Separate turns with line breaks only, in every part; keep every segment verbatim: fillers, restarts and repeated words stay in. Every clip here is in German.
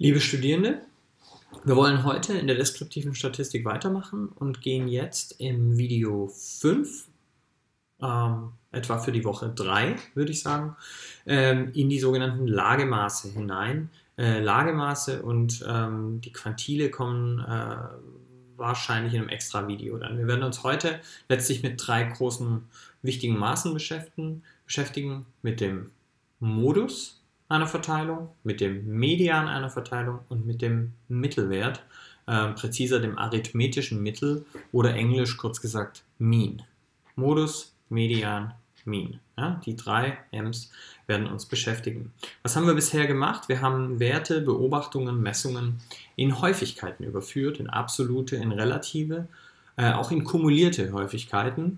Liebe Studierende, wir wollen heute in der deskriptiven Statistik weitermachen und gehen jetzt im Video fünf, ähm, etwa für die Woche drei, würde ich sagen, ähm, in die sogenannten Lagemaße hinein. Äh, Lagemaße und ähm, die Quantile kommen äh, wahrscheinlich in einem extra Video dann. Wir werden uns heute letztlich mit drei großen wichtigen Maßen beschäftigen, beschäftigen mit dem Modus einer Verteilung, mit dem Median einer Verteilung und mit dem Mittelwert, äh, präziser dem arithmetischen Mittel oder englisch kurz gesagt Mean. Modus, Median, Mean. Ja, die drei M's werden uns beschäftigen. Was haben wir bisher gemacht? Wir haben Werte, Beobachtungen, Messungen in Häufigkeiten überführt, in absolute, in relative, äh, auch in kumulierte Häufigkeiten.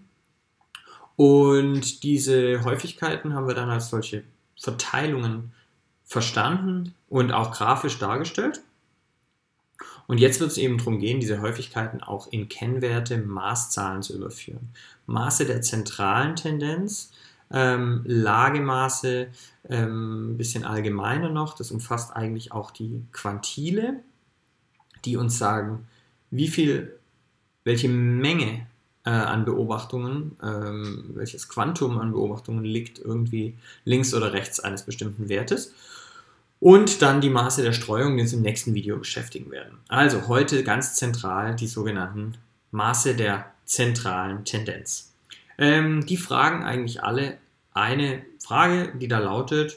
Und diese Häufigkeiten haben wir dann als solche Verteilungen verstanden und auch grafisch dargestellt. Und jetzt wird es eben darum gehen, diese Häufigkeiten auch in Kennwerte, Maßzahlen zu überführen. Maße der zentralen Tendenz, ähm, Lagemaße, ähm, ein bisschen allgemeiner noch, das umfasst eigentlich auch die Quantile, die uns sagen, wie viel, welche Menge äh, an Beobachtungen, ähm, welches Quantum an Beobachtungen liegt irgendwie links oder rechts eines bestimmten Wertes. Und dann die Maße der Streuung, die uns im nächsten Video beschäftigen werden. Also heute ganz zentral die sogenannten Maße der zentralen Tendenz. Ähm, die fragen eigentlich alle eine Frage, die da lautet,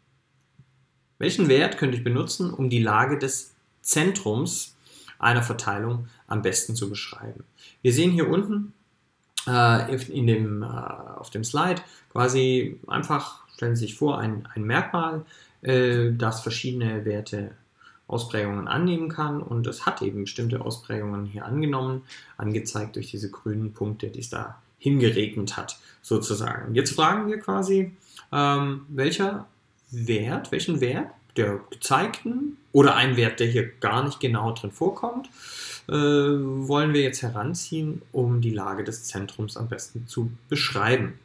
welchen Wert könnte ich benutzen, um die Lage des Zentrums einer Verteilung am besten zu beschreiben? Wir sehen hier unten äh, in dem, äh, auf dem Slide quasi einfach, stellen Sie sich vor, ein, ein Merkmal, das verschiedene Werte Ausprägungen annehmen kann, und es hat eben bestimmte Ausprägungen hier angenommen, angezeigt durch diese grünen Punkte, die es da hingeregnet hat, sozusagen. Jetzt fragen wir quasi, ähm, welcher Wert, welchen Wert der gezeigten oder ein Wert, der hier gar nicht genau drin vorkommt, äh, wollen wir jetzt heranziehen, um die Lage des Zentrums am besten zu beschreiben.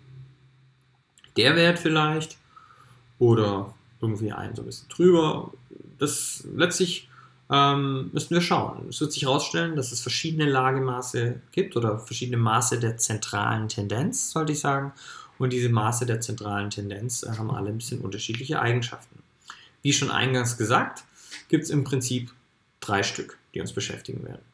Der Wert vielleicht oder irgendwie ein so ein bisschen drüber. Das letztlich ähm, müssen wir schauen. Es wird sich herausstellen, dass es verschiedene Lagemaße gibt oder verschiedene Maße der zentralen Tendenz, sollte ich sagen. Und diese Maße der zentralen Tendenz äh, haben alle ein bisschen unterschiedliche Eigenschaften. Wie schon eingangs gesagt, gibt es im Prinzip drei Stück, die uns beschäftigen werden.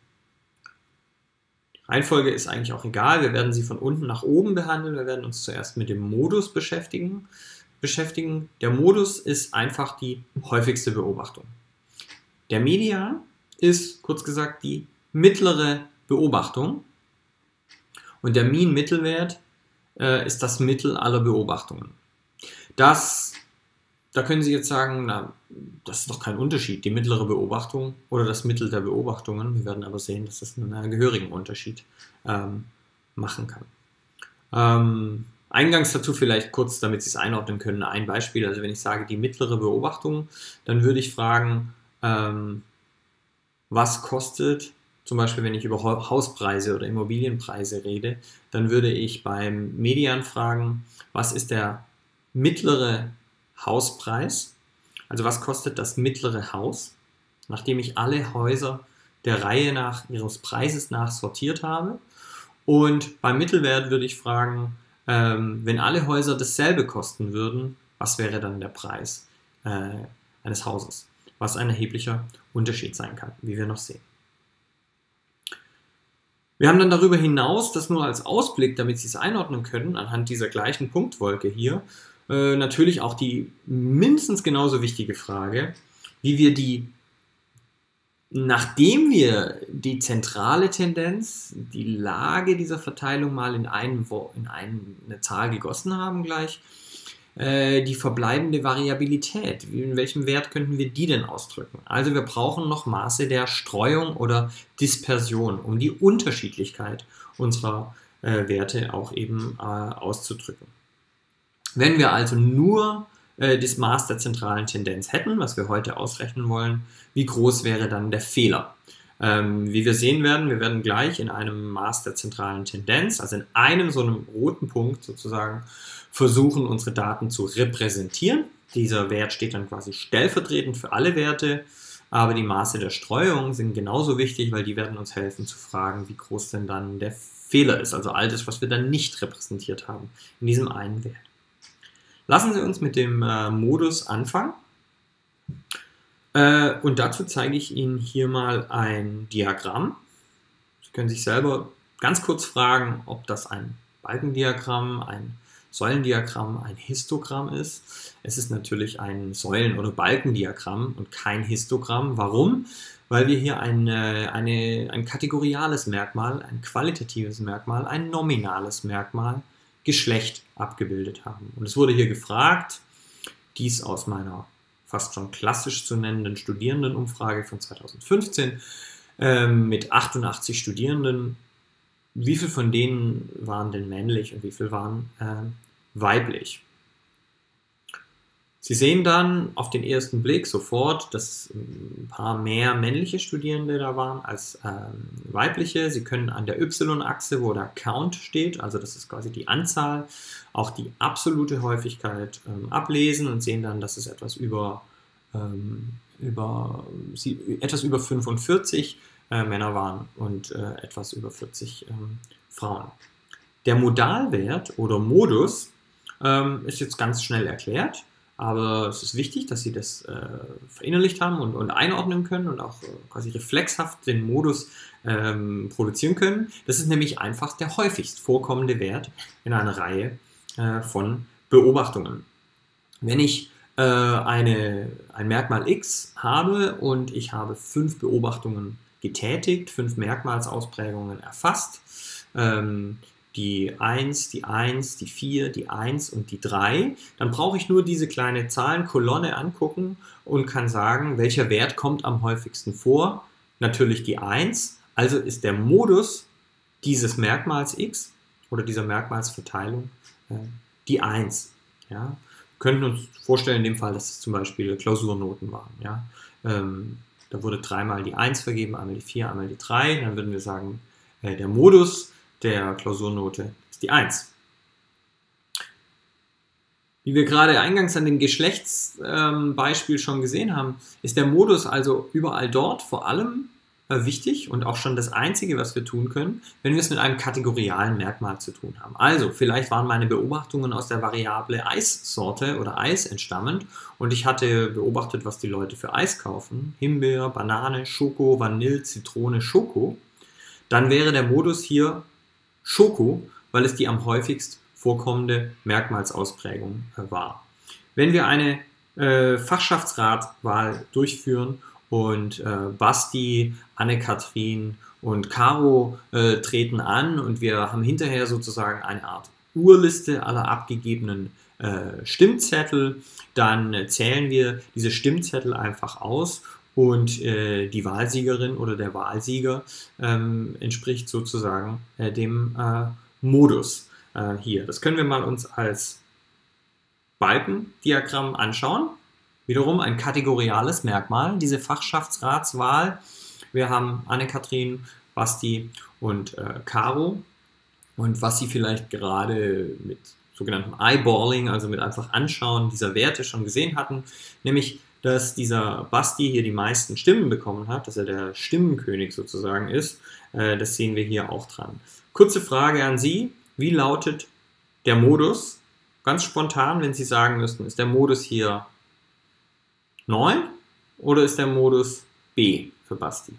Die Reihenfolge ist eigentlich auch egal. Wir werden sie von unten nach oben behandeln. Wir werden uns zuerst mit dem Modus beschäftigen. beschäftigen. Der Modus ist einfach die häufigste Beobachtung. Der Median ist, kurz gesagt, die mittlere Beobachtung. Und der Mean-Mittelwert äh, ist das Mittel aller Beobachtungen. Das, da können Sie jetzt sagen, na, das ist doch kein Unterschied, die mittlere Beobachtung oder das Mittel der Beobachtungen. Wir werden aber sehen, dass das einen gehörigen Unterschied ähm, machen kann. Ähm, Eingangs dazu vielleicht kurz, damit Sie es einordnen können, ein Beispiel. Also wenn ich sage die mittlere Beobachtung, dann würde ich fragen, ähm, was kostet, zum Beispiel wenn ich über Hauspreise oder Immobilienpreise rede, dann würde ich beim Median fragen, was ist der mittlere Hauspreis, also was kostet das mittlere Haus, nachdem ich alle Häuser der Reihe nach ihres Preises nach sortiert habe. Und beim Mittelwert würde ich fragen, Ähm, wenn alle Häuser dasselbe kosten würden, was wäre dann der Preis äh, eines Hauses? Was ein erheblicher Unterschied sein kann, wie wir noch sehen. Wir haben dann darüber hinaus, das nur als Ausblick, damit Sie es einordnen können, anhand dieser gleichen Punktwolke hier, äh, natürlich auch die mindestens genauso wichtige Frage, wie wir die, nachdem wir die zentrale Tendenz, die Lage dieser Verteilung mal in, einen, in eine Zahl gegossen haben gleich, äh, die verbleibende Variabilität, in welchem Wert könnten wir die denn ausdrücken? Also wir brauchen noch Maße der Streuung oder Dispersion, um die Unterschiedlichkeit unserer äh, Werte auch eben äh, auszudrücken. Wenn wir also nur das Maß der zentralen Tendenz hätten, was wir heute ausrechnen wollen, wie groß wäre dann der Fehler? Ähm, wie wir sehen werden, wir werden gleich in einem Maß der zentralen Tendenz, also in einem so einem roten Punkt sozusagen, versuchen, unsere Daten zu repräsentieren. Dieser Wert steht dann quasi stellvertretend für alle Werte aber die Maße der Streuung sind genauso wichtig, weil die werden uns helfen zu fragen, wie groß denn dann der Fehler ist, also all das, was wir dann nicht repräsentiert haben in diesem einen Wert. Lassen Sie uns mit dem äh, Modus anfangen. Äh, und dazu zeige ich Ihnen hier mal ein Diagramm. Sie können sich selber ganz kurz fragen, ob das ein Balkendiagramm, ein Säulendiagramm, ein Histogramm ist. Es ist natürlich ein Säulen- oder Balkendiagramm und kein Histogramm. Warum? Weil wir hier ein, eine, ein kategoriales Merkmal, ein qualitatives Merkmal, ein nominales Merkmal, Geschlecht abgebildet haben. Und es wurde hier gefragt, dies aus meiner fast schon klassisch zu nennenden Studierendenumfrage von zweitausendfünfzehn äh, mit achtundachtzig Studierenden, wie viele von denen waren denn männlich und wie viele waren äh, weiblich. Sie sehen dann auf den ersten Blick sofort, dass ein paar mehr männliche Studierende da waren als ähm, weibliche. Sie können an der Y-Achse, wo da Count steht, also das ist quasi die Anzahl, auch die absolute Häufigkeit ähm, ablesen und sehen dann, dass es etwas über, ähm, über, sie, etwas über fünfundvierzig äh, Männer waren und äh, etwas über vierzig ähm, Frauen. Der Modalwert oder Modus ähm, ist jetzt ganz schnell erklärt. Aber es ist wichtig, dass Sie das äh, verinnerlicht haben und, und einordnen können und auch äh, quasi reflexhaft den Modus ähm, produzieren können. Das ist nämlich einfach der häufigst vorkommende Wert in einer Reihe äh, von Beobachtungen. Wenn ich äh, eine, ein Merkmal X habe und ich habe fünf Beobachtungen getätigt, fünf Merkmalsausprägungen erfasst, ähm, die eins, die eins, die vier, die eins und die drei, dann brauche ich nur diese kleine Zahlenkolonne angucken und kann sagen, welcher Wert kommt am häufigsten vor. Natürlich die eins, also ist der Modus dieses Merkmals X oder dieser Merkmalsverteilung äh, die eins. Ja? Wir können uns vorstellen in dem Fall, dass es zum Beispiel Klausurnoten waren. Ja? Ähm, da wurde dreimal die eins vergeben, einmal die vier, einmal die drei. Dann würden wir sagen, äh, der Modus der Klausurnote ist die eins. Wie wir gerade eingangs an dem Geschlechtsbeispiel ähm, schon gesehen haben, ist der Modus also überall dort vor allem äh, wichtig und auch schon das Einzige, was wir tun können, wenn wir es mit einem kategorialen Merkmal zu tun haben. Also vielleicht waren meine Beobachtungen aus der Variable Eissorte oder Eis entstammend und ich hatte beobachtet, was die Leute für Eis kaufen. Himbeer, Banane, Schoko, Vanille, Zitrone, Schoko. Dann wäre der Modus hier Schoko, weil es die am häufigst vorkommende Merkmalsausprägung äh, war. Wenn wir eine äh, Fachschaftsratwahl durchführen und äh, Basti, Anne-Kathrin und Caro äh, treten an und wir haben hinterher sozusagen eine Art Urliste aller abgegebenen äh, Stimmzettel, dann äh, zählen wir diese Stimmzettel einfach aus. Und äh, die Wahlsiegerin oder der Wahlsieger ähm, entspricht sozusagen äh, dem äh, Modus äh, hier. Das können wir mal uns als Balkendiagramm anschauen. Wiederum ein kategoriales Merkmal, diese Fachschaftsratswahl. Wir haben Anne-Kathrin, Basti und äh, Caro. Und was Sie vielleicht gerade mit sogenanntem Eyeballing, also mit einfach Anschauen dieser Werte schon gesehen hatten, nämlich dass dieser Basti hier die meisten Stimmen bekommen hat, dass er der Stimmenkönig sozusagen ist. Äh, das sehen wir hier auch dran. Kurze Frage an Sie, wie lautet der Modus? Ganz spontan, wenn Sie sagen müssten, ist der Modus hier neun oder ist der Modus B für Basti?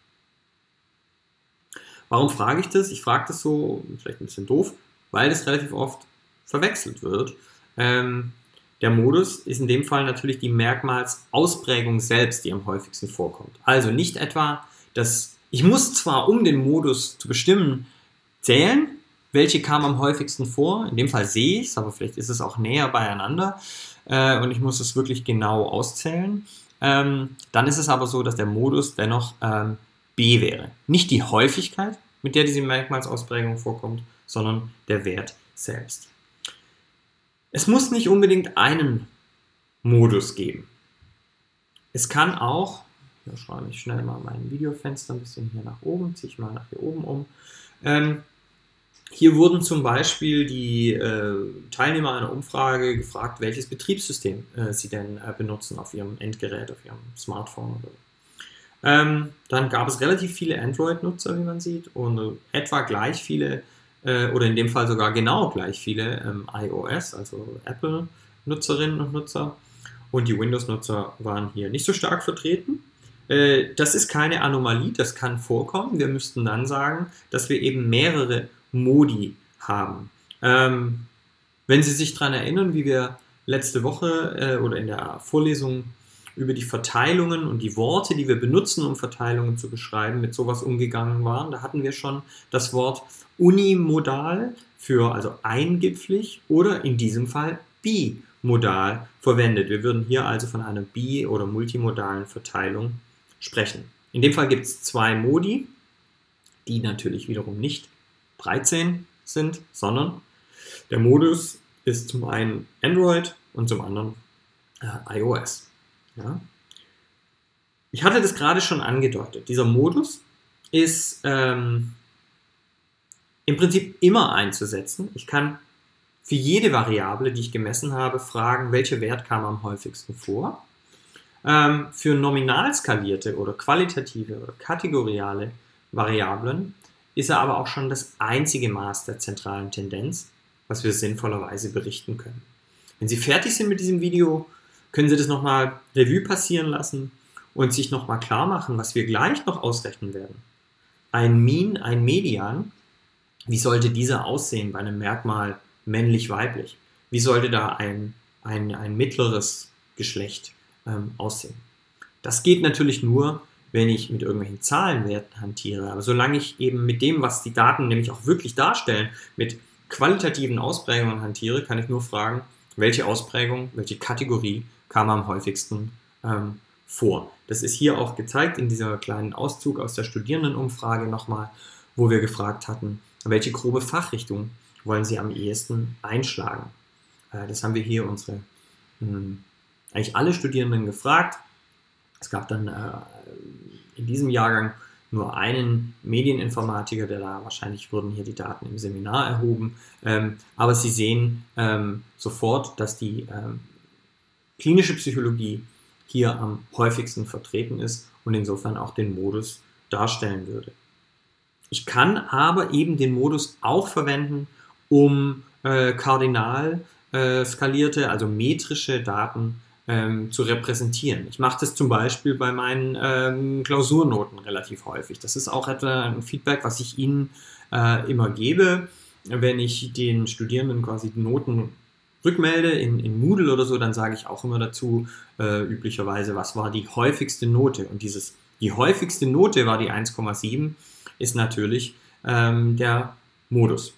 Warum frage ich das? Ich frage das so, vielleicht ein bisschen doof, weil das relativ oft verwechselt wird. Ähm, Der Modus ist in dem Fall natürlich die Merkmalsausprägung selbst, die am häufigsten vorkommt. Also nicht etwa, dass ich muss zwar, um den Modus zu bestimmen, zählen, welche kam am häufigsten vor. In dem Fall sehe ich es, aber vielleicht ist es auch näher beieinander äh, und ich muss es wirklich genau auszählen. Ähm, dann ist es aber so, dass der Modus dennoch ähm, B wäre. Nicht die Häufigkeit, mit der diese Merkmalsausprägung vorkommt, sondern der Wert selbst. Es muss nicht unbedingt einen Modus geben. Es kann auch, hier schreibe ich schnell mal mein Videofenster ein bisschen hier nach oben, ziehe ich mal nach hier oben um. Ähm, hier wurden zum Beispiel die äh, Teilnehmer einer Umfrage gefragt, welches Betriebssystem äh, sie denn äh, benutzen auf ihrem Endgerät, auf ihrem Smartphone oder Ähm, dann gab es relativ viele Android-Nutzer, wie man sieht, und etwa gleich viele, äh, oder in dem Fall sogar genau gleich viele ähm, iOS, also Apple-Nutzerinnen und Nutzer. Und die Windows-Nutzer waren hier nicht so stark vertreten. Äh, das ist keine Anomalie, das kann vorkommen. Wir müssten dann sagen, dass wir eben mehrere Modi haben. Ähm, wenn Sie sich daran erinnern, wie wir letzte Woche äh, oder in der Vorlesung über die Verteilungen und die Worte, die wir benutzen, um Verteilungen zu beschreiben, mit sowas umgegangen waren, da hatten wir schon das Wort unimodal für, also eingipflig, oder in diesem Fall bimodal verwendet. Wir würden hier also von einer bi- oder multimodalen Verteilung sprechen. In dem Fall gibt es zwei Modi, die natürlich wiederum nicht dreizehn sind, sondern der Modus ist zum einen Android und zum anderen äh, iOS. Ja. Ich hatte das gerade schon angedeutet. Dieser Modus ist ähm, im Prinzip immer einzusetzen. Ich kann für jede Variable, die ich gemessen habe, fragen, welcher Wert kam am häufigsten vor. Ähm, für nominal skalierte oder qualitative oder kategoriale Variablen ist er aber auch schon das einzige Maß der zentralen Tendenz, was wir sinnvollerweise berichten können. Wenn Sie fertig sind mit diesem Video, können Sie das nochmal Revue passieren lassen und sich nochmal klar machen, was wir gleich noch ausrechnen werden. Ein Mean, ein Median, wie sollte dieser aussehen bei einem Merkmal männlich-weiblich? Wie sollte da ein, ein, ein mittleres Geschlecht ähm, aussehen? Das geht natürlich nur, wenn ich mit irgendwelchen Zahlenwerten hantiere. Aber solange ich eben mit dem, was die Daten nämlich auch wirklich darstellen, mit qualitativen Ausprägungen hantiere, kann ich nur fragen, welche Ausprägung, welche Kategorie kam am häufigsten ähm, vor. Das ist hier auch gezeigt in dieser kleinen Auszug aus der Studierendenumfrage nochmal, wo wir gefragt hatten, welche grobe Fachrichtung wollen Sie am ehesten einschlagen. Äh, das haben wir hier unsere, mh, eigentlich alle Studierenden gefragt. Es gab dann äh, in diesem Jahrgang nur einen Medieninformatiker, der da wahrscheinlich wurden hier die Daten im Seminar erhoben. Ähm, aber Sie sehen ähm, sofort, dass die ähm, klinische Psychologie hier am häufigsten vertreten ist und insofern auch den Modus darstellen würde. Ich kann aber eben den Modus auch verwenden, um äh, kardinal äh, skalierte, also metrische Daten ähm, zu repräsentieren. Ich mache das zum Beispiel bei meinen ähm, Klausurnoten relativ häufig. Das ist auch etwa ein Feedback, was ich Ihnen äh, immer gebe, wenn ich den Studierenden quasi die Noten rückmelde in, in Moodle oder so, dann sage ich auch immer dazu, äh, üblicherweise, was war die häufigste Note? Und dieses, die häufigste Note war die eins Komma sieben, ist natürlich ähm, der Modus.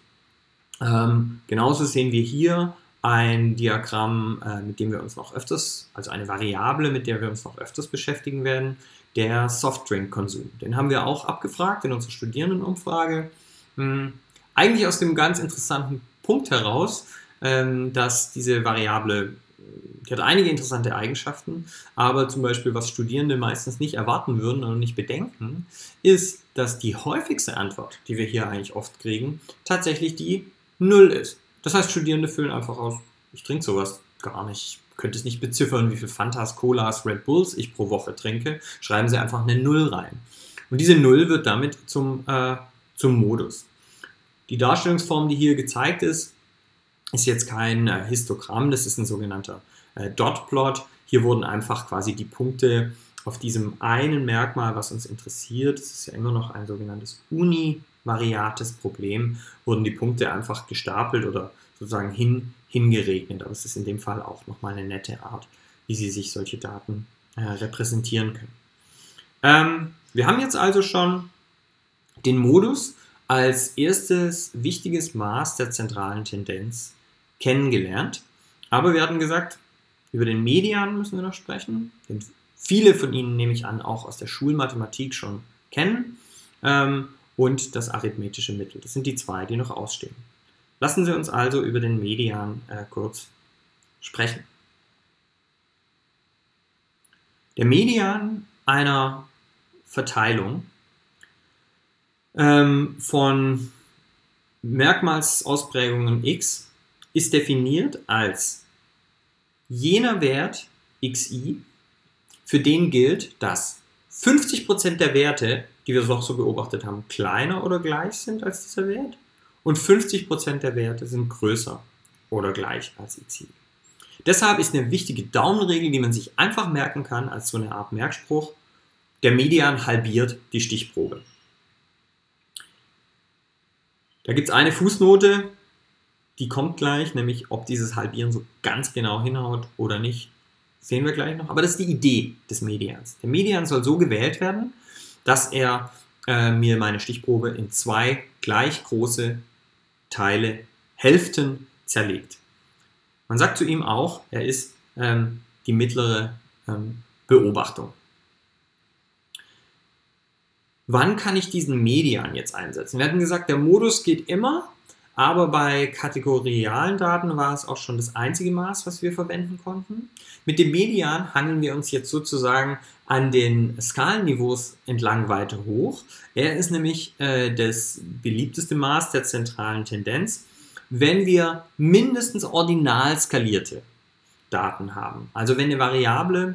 Ähm, genauso sehen wir hier ein Diagramm, äh, mit dem wir uns noch öfters, also eine Variable, mit der wir uns noch öfters beschäftigen werden, der Softdrink-Konsum. Den haben wir auch abgefragt in unserer Studierendenumfrage. Hm, eigentlich aus dem ganz interessanten Punkt heraus, ähm, dass diese Variable, die hat einige interessante Eigenschaften, aber zum Beispiel, was Studierende meistens nicht erwarten würden oder nicht bedenken, ist, dass die häufigste Antwort, die wir hier eigentlich oft kriegen, tatsächlich die null ist. Das heißt, Studierende füllen einfach aus, ich trinke sowas gar nicht, ich könnte es nicht beziffern, wie viel Fantas, Colas, Red Bulls ich pro Woche trinke, schreiben Sie einfach eine null rein. Und diese null wird damit zum, äh, zum Modus. Die Darstellungsform, die hier gezeigt ist, ist jetzt kein äh, Histogramm, das ist ein sogenannter äh, Dotplot. Hier wurden einfach quasi die Punkte auf diesem einen Merkmal, was uns interessiert, das ist ja immer noch ein sogenanntes univariates Problem, wurden die Punkte einfach gestapelt oder sozusagen hin, hingeregnet. Aber es ist in dem Fall auch nochmal eine nette Art, wie Sie sich solche Daten äh, repräsentieren können. Ähm, wir haben jetzt also schon den Modus als erstes wichtiges Maß der zentralen Tendenz kennengelernt. Aber wir hatten gesagt, über den Median müssen wir noch sprechen, den viele von Ihnen, nehme ich an, auch aus der Schulmathematik schon kennen, ähm, und das arithmetische Mittel. Das sind die zwei, die noch ausstehen. Lassen Sie uns also über den Median äh, kurz sprechen. Der Median einer Verteilung ähm, von Merkmalsausprägungen x ist definiert als jener Wert xi, für den gilt, dass fünfzig Prozent der Werte, die wir noch so beobachtet haben, kleiner oder gleich sind als dieser Wert und fünfzig Prozent der Werte sind größer oder gleich als xi. Deshalb ist eine wichtige Daumenregel, die man sich einfach merken kann als so eine Art Merkspruch: Der Median halbiert die Stichprobe. Da gibt es eine Fußnote, die kommt gleich, nämlich ob dieses Halbieren so ganz genau hinhaut oder nicht, sehen wir gleich noch. Aber das ist die Idee des Medians. Der Median soll so gewählt werden, dass er äh, mir meine Stichprobe in zwei gleich große Teile, Hälften zerlegt. Man sagt zu ihm auch, er ist ähm, die mittlere ähm, Beobachtung. Wann kann ich diesen Median jetzt einsetzen? Wir hatten gesagt, der Modus geht immer, aber bei kategorialen Daten war es auch schon das einzige Maß, was wir verwenden konnten. Mit dem Median hangeln wir uns jetzt sozusagen an den Skalenniveaus entlang weiter hoch. Er ist nämlich äh, das beliebteste Maß der zentralen Tendenz, wenn wir mindestens ordinal skalierte Daten haben. Also wenn eine Variable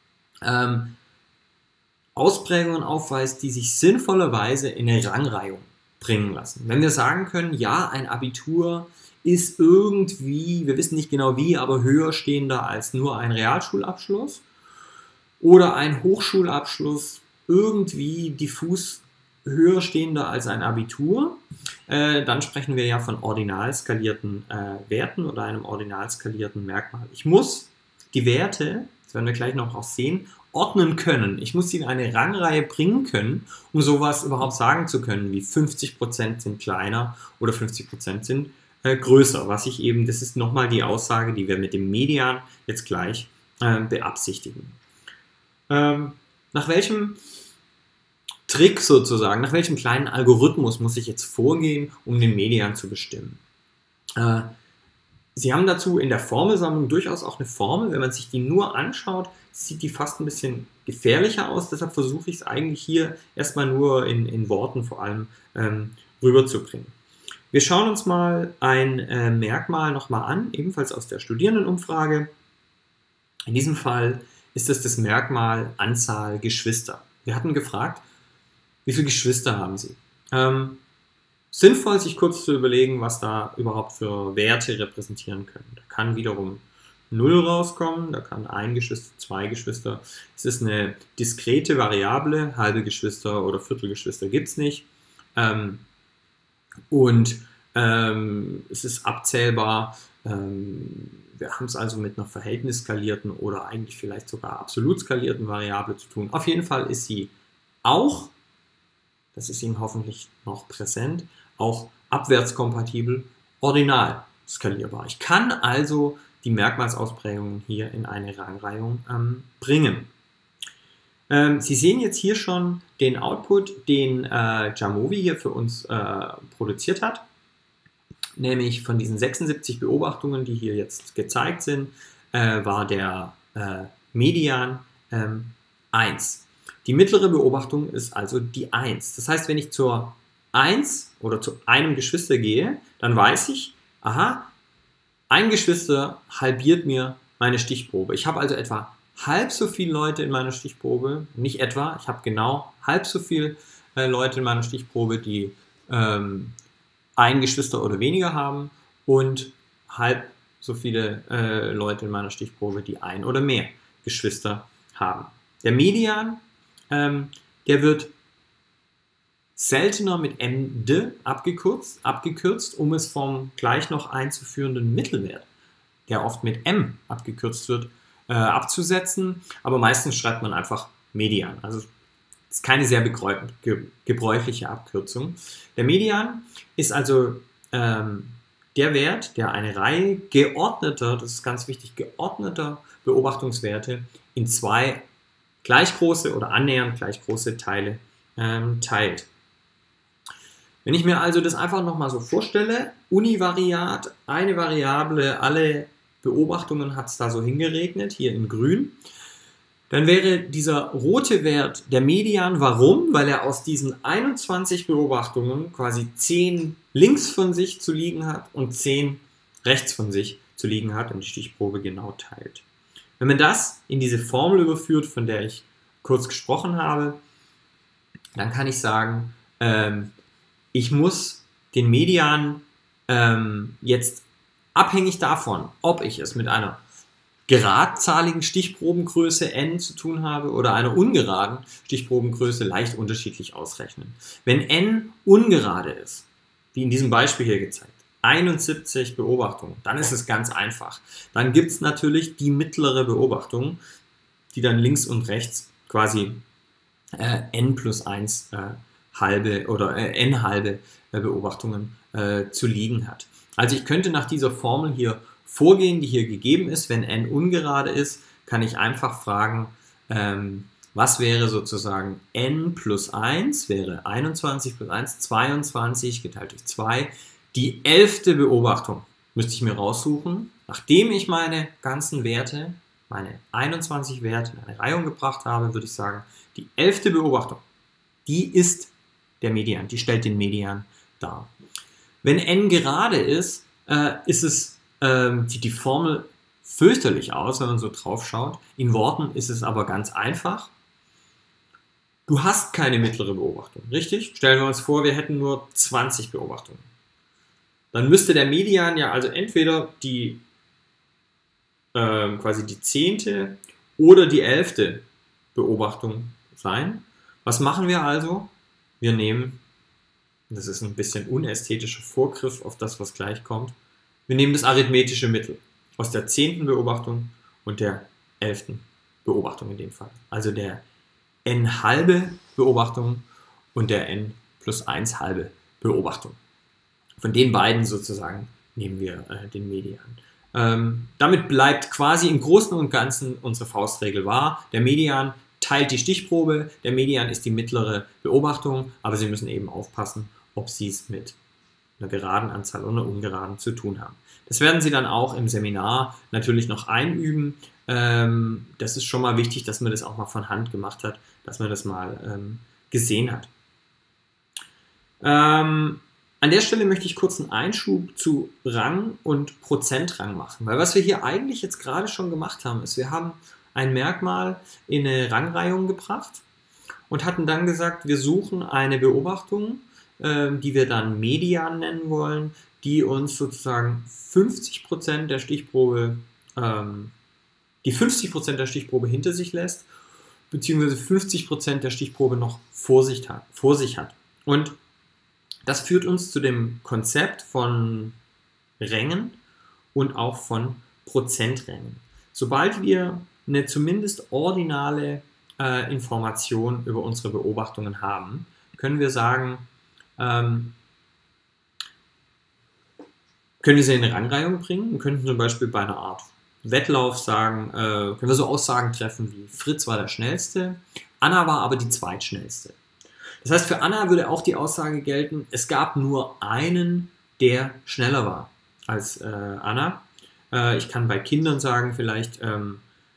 ähm, Ausprägungen aufweist, die sich sinnvollerweise in eine Rangreihung bringen lassen. Wenn wir sagen können, ja, ein Abitur ist irgendwie, wir wissen nicht genau wie, aber höher stehender als nur ein Realschulabschluss oder ein Hochschulabschluss irgendwie diffus höher stehender als ein Abitur, äh, dann sprechen wir ja von ordinal skalierten äh, Werten oder einem ordinal skalierten Merkmal. Ich muss die Werte, das werden wir gleich noch auch sehen, ordnen können. Ich muss sie in eine Rangreihe bringen können, um sowas überhaupt sagen zu können, wie fünfzig Prozent sind kleiner oder fünfzig Prozent sind äh, größer. Was ich eben, das ist nochmal die Aussage, die wir mit dem Median jetzt gleich äh, beabsichtigen. Ähm, nach welchem Trick sozusagen, nach welchem kleinen Algorithmus muss ich jetzt vorgehen, um den Median zu bestimmen? Äh, Sie haben dazu in der Formelsammlung durchaus auch eine Formel. Wenn man sich die nur anschaut, sieht die fast ein bisschen gefährlicher aus. Deshalb versuche ich es eigentlich hier erstmal nur in, in Worten vor allem ähm, rüberzubringen. Wir schauen uns mal ein äh, Merkmal nochmal an, ebenfalls aus der Studierendenumfrage. In diesem Fall ist es das Merkmal Anzahl Geschwister. Wir hatten gefragt, wie viele Geschwister haben Sie? Ähm, Sinnvoll, sich kurz zu überlegen, was da überhaupt für Werte repräsentieren können. Da kann wiederum null rauskommen, da kann ein Geschwister, zwei Geschwister. Es ist eine diskrete Variable, halbe Geschwister oder Viertelgeschwister gibt es nicht. Ähm, und ähm, es ist abzählbar. Ähm, wir haben es also mit einer verhältnisskalierten oder eigentlich vielleicht sogar absolut skalierten Variable zu tun. Auf jeden Fall ist sie auch, das ist Ihnen hoffentlich noch präsent, auch abwärtskompatibel, ordinal skalierbar. Ich kann also die Merkmalsausprägungen hier in eine Rangreihung ähm, bringen. Ähm, Sie sehen jetzt hier schon den Output, den äh, Jamovi hier für uns äh, produziert hat, nämlich von diesen sechsundsiebzig Beobachtungen, die hier jetzt gezeigt sind, äh, war der äh, Median ähm, eins. Die mittlere Beobachtung ist also die eins. Das heißt, wenn ich zur eins oder zu einem Geschwister gehe, dann weiß ich, aha, ein Geschwister halbiert mir meine Stichprobe. Ich habe also etwa halb so viele Leute in meiner Stichprobe, nicht etwa, ich habe genau halb so viele äh, Leute in meiner Stichprobe, die ähm, ein Geschwister oder weniger haben und halb so viele äh, Leute in meiner Stichprobe, die ein oder mehr Geschwister haben. Der Median, ähm, der wird seltener mit M D abgekürzt, abgekürzt, um es vom gleich noch einzuführenden Mittelwert, der oft mit M abgekürzt wird, äh, abzusetzen. Aber meistens schreibt man einfach Median. Also es ist keine sehr gebräuchliche Abkürzung. Der Median ist also ähm, der Wert, der eine Reihe geordneter, das ist ganz wichtig, geordneter Beobachtungswerte in zwei gleich große oder annähernd gleich große Teile ähm, teilt. Wenn ich mir also das einfach nochmal so vorstelle, univariat, eine Variable, alle Beobachtungen hat es da so hingeregnet, hier in grün, dann wäre dieser rote Wert der Median. Warum? Weil er aus diesen einundzwanzig Beobachtungen quasi zehn links von sich zu liegen hat und zehn rechts von sich zu liegen hat und die Stichprobe genau teilt. Wenn man das in diese Formel überführt, von der ich kurz gesprochen habe, dann kann ich sagen, ähm, ich muss den Median ähm, jetzt abhängig davon, ob ich es mit einer geradzahligen Stichprobengröße n zu tun habe oder einer ungeraden Stichprobengröße, leicht unterschiedlich ausrechnen. Wenn n ungerade ist, wie in diesem Beispiel hier gezeigt, einundsiebzig Beobachtungen, dann ist es ganz einfach. Dann gibt es natürlich die mittlere Beobachtung, die dann links und rechts quasi äh, n plus eins äh, halbe oder äh, n halbe äh, Beobachtungen äh, zu liegen hat. Also ich könnte nach dieser Formel hier vorgehen, die hier gegeben ist. Wenn n ungerade ist, kann ich einfach fragen, ähm, was wäre sozusagen n plus eins, wäre einundzwanzig plus eins, zweiundzwanzig geteilt durch zwei. Die elfte Beobachtung müsste ich mir raussuchen, nachdem ich meine ganzen Werte, meine einundzwanzig Werte in eine Reihung gebracht habe, würde ich sagen, die elfte Beobachtung, die ist der Median, die stellt den Median dar. Wenn n gerade ist, äh, ist es, äh, sieht die Formel fürchterlich aus, wenn man so drauf schaut. In Worten ist es aber ganz einfach. Du hast keine mittlere Beobachtung, richtig? Stellen wir uns vor, wir hätten nur zwanzig Beobachtungen. Dann müsste der Median ja also entweder die äh, quasi die zehnte oder die elfte Beobachtung sein. Was machen wir also? Wir nehmen, das ist ein bisschen unästhetischer Vorgriff auf das, was gleich kommt, wir nehmen das arithmetische Mittel aus der zehnten Beobachtung und der elften Beobachtung in dem Fall. Also der n halbe Beobachtung und der n plus eins halbe Beobachtung. Von den beiden sozusagen nehmen wir äh, den Median. Ähm, damit bleibt quasi im Großen und Ganzen unsere Faustregel wahr. Der Median teilt die Stichprobe, der Median ist die mittlere Beobachtung, aber Sie müssen eben aufpassen, ob Sie es mit einer geraden Anzahl oder einer ungeraden zu tun haben. Das werden Sie dann auch im Seminar natürlich noch einüben. Ähm, das ist schon mal wichtig, dass man das auch mal von Hand gemacht hat, dass man das mal ähm, gesehen hat. Ähm, An der Stelle möchte ich kurz einen Einschub zu Rang und Prozentrang machen, weil was wir hier eigentlich jetzt gerade schon gemacht haben, ist, wir haben ein Merkmal in eine Rangreihung gebracht und hatten dann gesagt, wir suchen eine Beobachtung, äh, die wir dann Median nennen wollen, die uns sozusagen fünfzig Prozent der Stichprobe, ähm, die fünfzig Prozent der Stichprobe hinter sich lässt, beziehungsweise fünfzig Prozent der Stichprobe noch vor sich hat. Vor sich hat. Und das führt uns zu dem Konzept von Rängen und auch von Prozenträngen. Sobald wir eine zumindest ordinale äh, Information über unsere Beobachtungen haben, können wir sagen, ähm, können wir sie in eine Rangreihung bringen und könnten zum Beispiel bei einer Art Wettlauf sagen, äh, können wir so Aussagen treffen wie Fritz war der Schnellste, Anna war aber die Zweitschnellste. Das heißt, für Anna würde auch die Aussage gelten, es gab nur einen, der schneller war als äh, Anna. Äh, ich kann bei Kindern sagen, vielleicht ähm,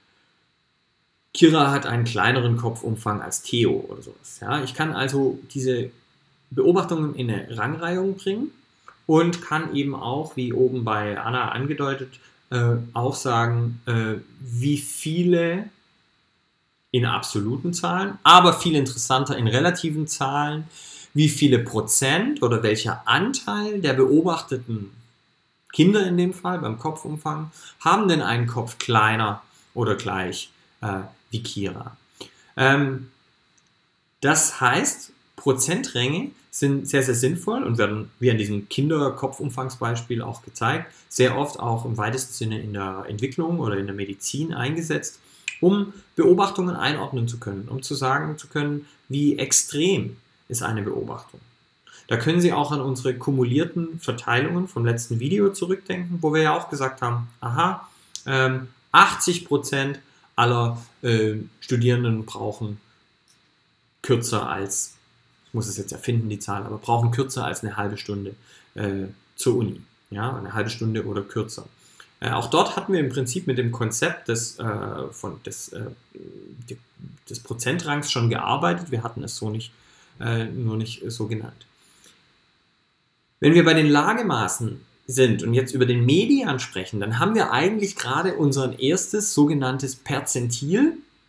Kira hat einen kleineren Kopfumfang als Theo oder sowas. Ja? Ich kann also diese Beobachtungen in eine Rangreihung bringen und kann eben auch, wie oben bei Anna angedeutet, äh, auch sagen, äh, wie viele in absoluten Zahlen, aber viel interessanter in relativen Zahlen, wie viele Prozent oder welcher Anteil der beobachteten Kinder in dem Fall beim Kopfumfang haben denn einen Kopf kleiner oder gleich äh, wie Kira. Ähm, das heißt, Prozentränge sind sehr, sehr sinnvoll und werden, wie an diesem Kinderkopfumfangsbeispiel auch gezeigt, sehr oft auch im weitesten Sinne in der Entwicklung oder in der Medizin eingesetzt, um Beobachtungen einordnen zu können, um zu sagen zu können, wie extrem ist eine Beobachtung. Da können Sie auch an unsere kumulierten Verteilungen vom letzten Video zurückdenken, wo wir ja auch gesagt haben, aha, ähm, achtzig Prozent aller äh, Studierenden brauchen kürzer als, ich muss es jetzt erfinden, die Zahl, aber brauchen kürzer als eine halbe Stunde äh, zur Uni. Ja, eine halbe Stunde oder kürzer. Äh, auch dort hatten wir im Prinzip mit dem Konzept des, äh, von, des, äh, des Prozentrangs schon gearbeitet. Wir hatten es so nicht, äh, nur nicht so genannt. Wenn wir bei den Lagemaßen sind und jetzt über den Median sprechen, dann haben wir eigentlich gerade unser erstes sogenanntes Perzentil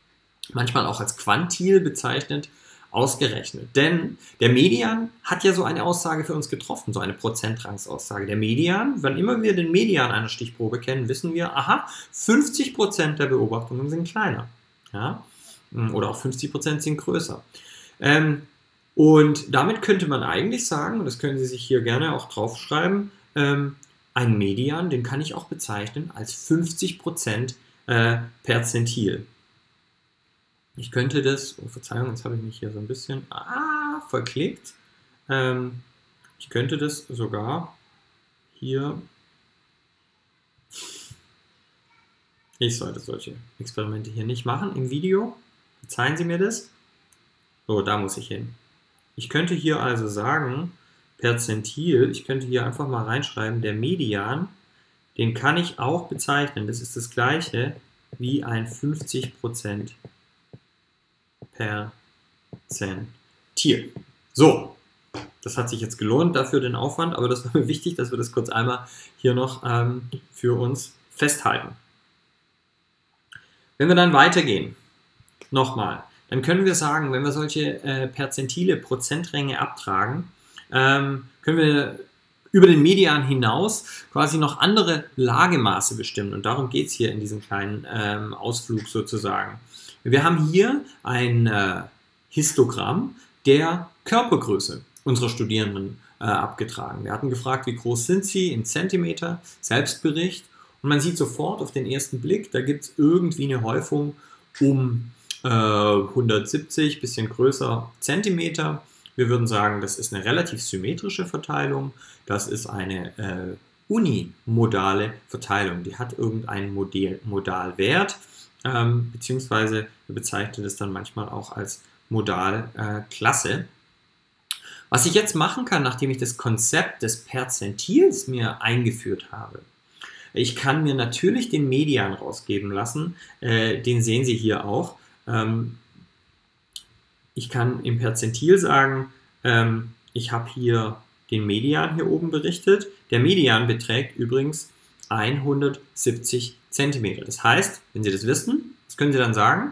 manchmal auch als Quantil bezeichnet, ausgerechnet. Denn der Median hat ja so eine Aussage für uns getroffen, so eine Prozentrangsaussage. Der Median, wann immer wir den Median einer Stichprobe kennen, wissen wir, aha, fünfzig Prozent der Beobachtungen sind kleiner. Ja? Oder auch fünfzig Prozent sind größer. Ähm, und damit könnte man eigentlich sagen, und das können Sie sich hier gerne auch draufschreiben, ähm, ein Median, den kann ich auch bezeichnen als fünfzig Prozent äh, Perzentil. Ich könnte das, oh Verzeihung, jetzt habe ich mich hier so ein bisschen ah, verklickt. Ähm, ich könnte das sogar hier, ich sollte solche Experimente hier nicht machen im Video, verzeihen Sie mir das. So, da muss ich hin. Ich könnte hier also sagen, Perzentil, ich könnte hier einfach mal reinschreiben, der Median, den kann ich auch bezeichnen, das ist das gleiche wie ein fünfzig Prozent Perzentil. So, das hat sich jetzt gelohnt dafür den Aufwand, aber das war mir wichtig, dass wir das kurz einmal hier noch ähm, für uns festhalten. Wenn wir dann weitergehen, nochmal, dann können wir sagen, wenn wir solche äh, Perzentile, Prozentränge abtragen, ähm, können wir über den Median hinaus quasi noch andere Lagemaße bestimmen. Und darum geht es hier in diesem kleinen ähm, Ausflug sozusagen. Wir haben hier ein äh, Histogramm der Körpergröße unserer Studierenden äh, abgetragen. Wir hatten gefragt, wie groß sind sie in Zentimeter, Selbstbericht. Und man sieht sofort auf den ersten Blick, da gibt es irgendwie eine Häufung um äh, hundertsiebzig, bisschen größer Zentimeter. Wir würden sagen, das ist eine relativ symmetrische Verteilung. Das ist eine äh, unimodale Verteilung. Die hat irgendeinen Modell, Modalwert, ähm, beziehungsweise wir bezeichnen das dann manchmal auch als Modalklasse. Äh, Was ich jetzt machen kann, nachdem ich das Konzept des Perzentils mir eingeführt habe, ich kann mir natürlich den Median rausgeben lassen, äh, den sehen Sie hier auch. Ähm, ich kann im Perzentil sagen, ähm, ich habe hier den Median hier oben berichtet. Der Median beträgt übrigens hundertsiebzig Zentimeter. Das heißt, wenn Sie das wissen, was können Sie dann sagen?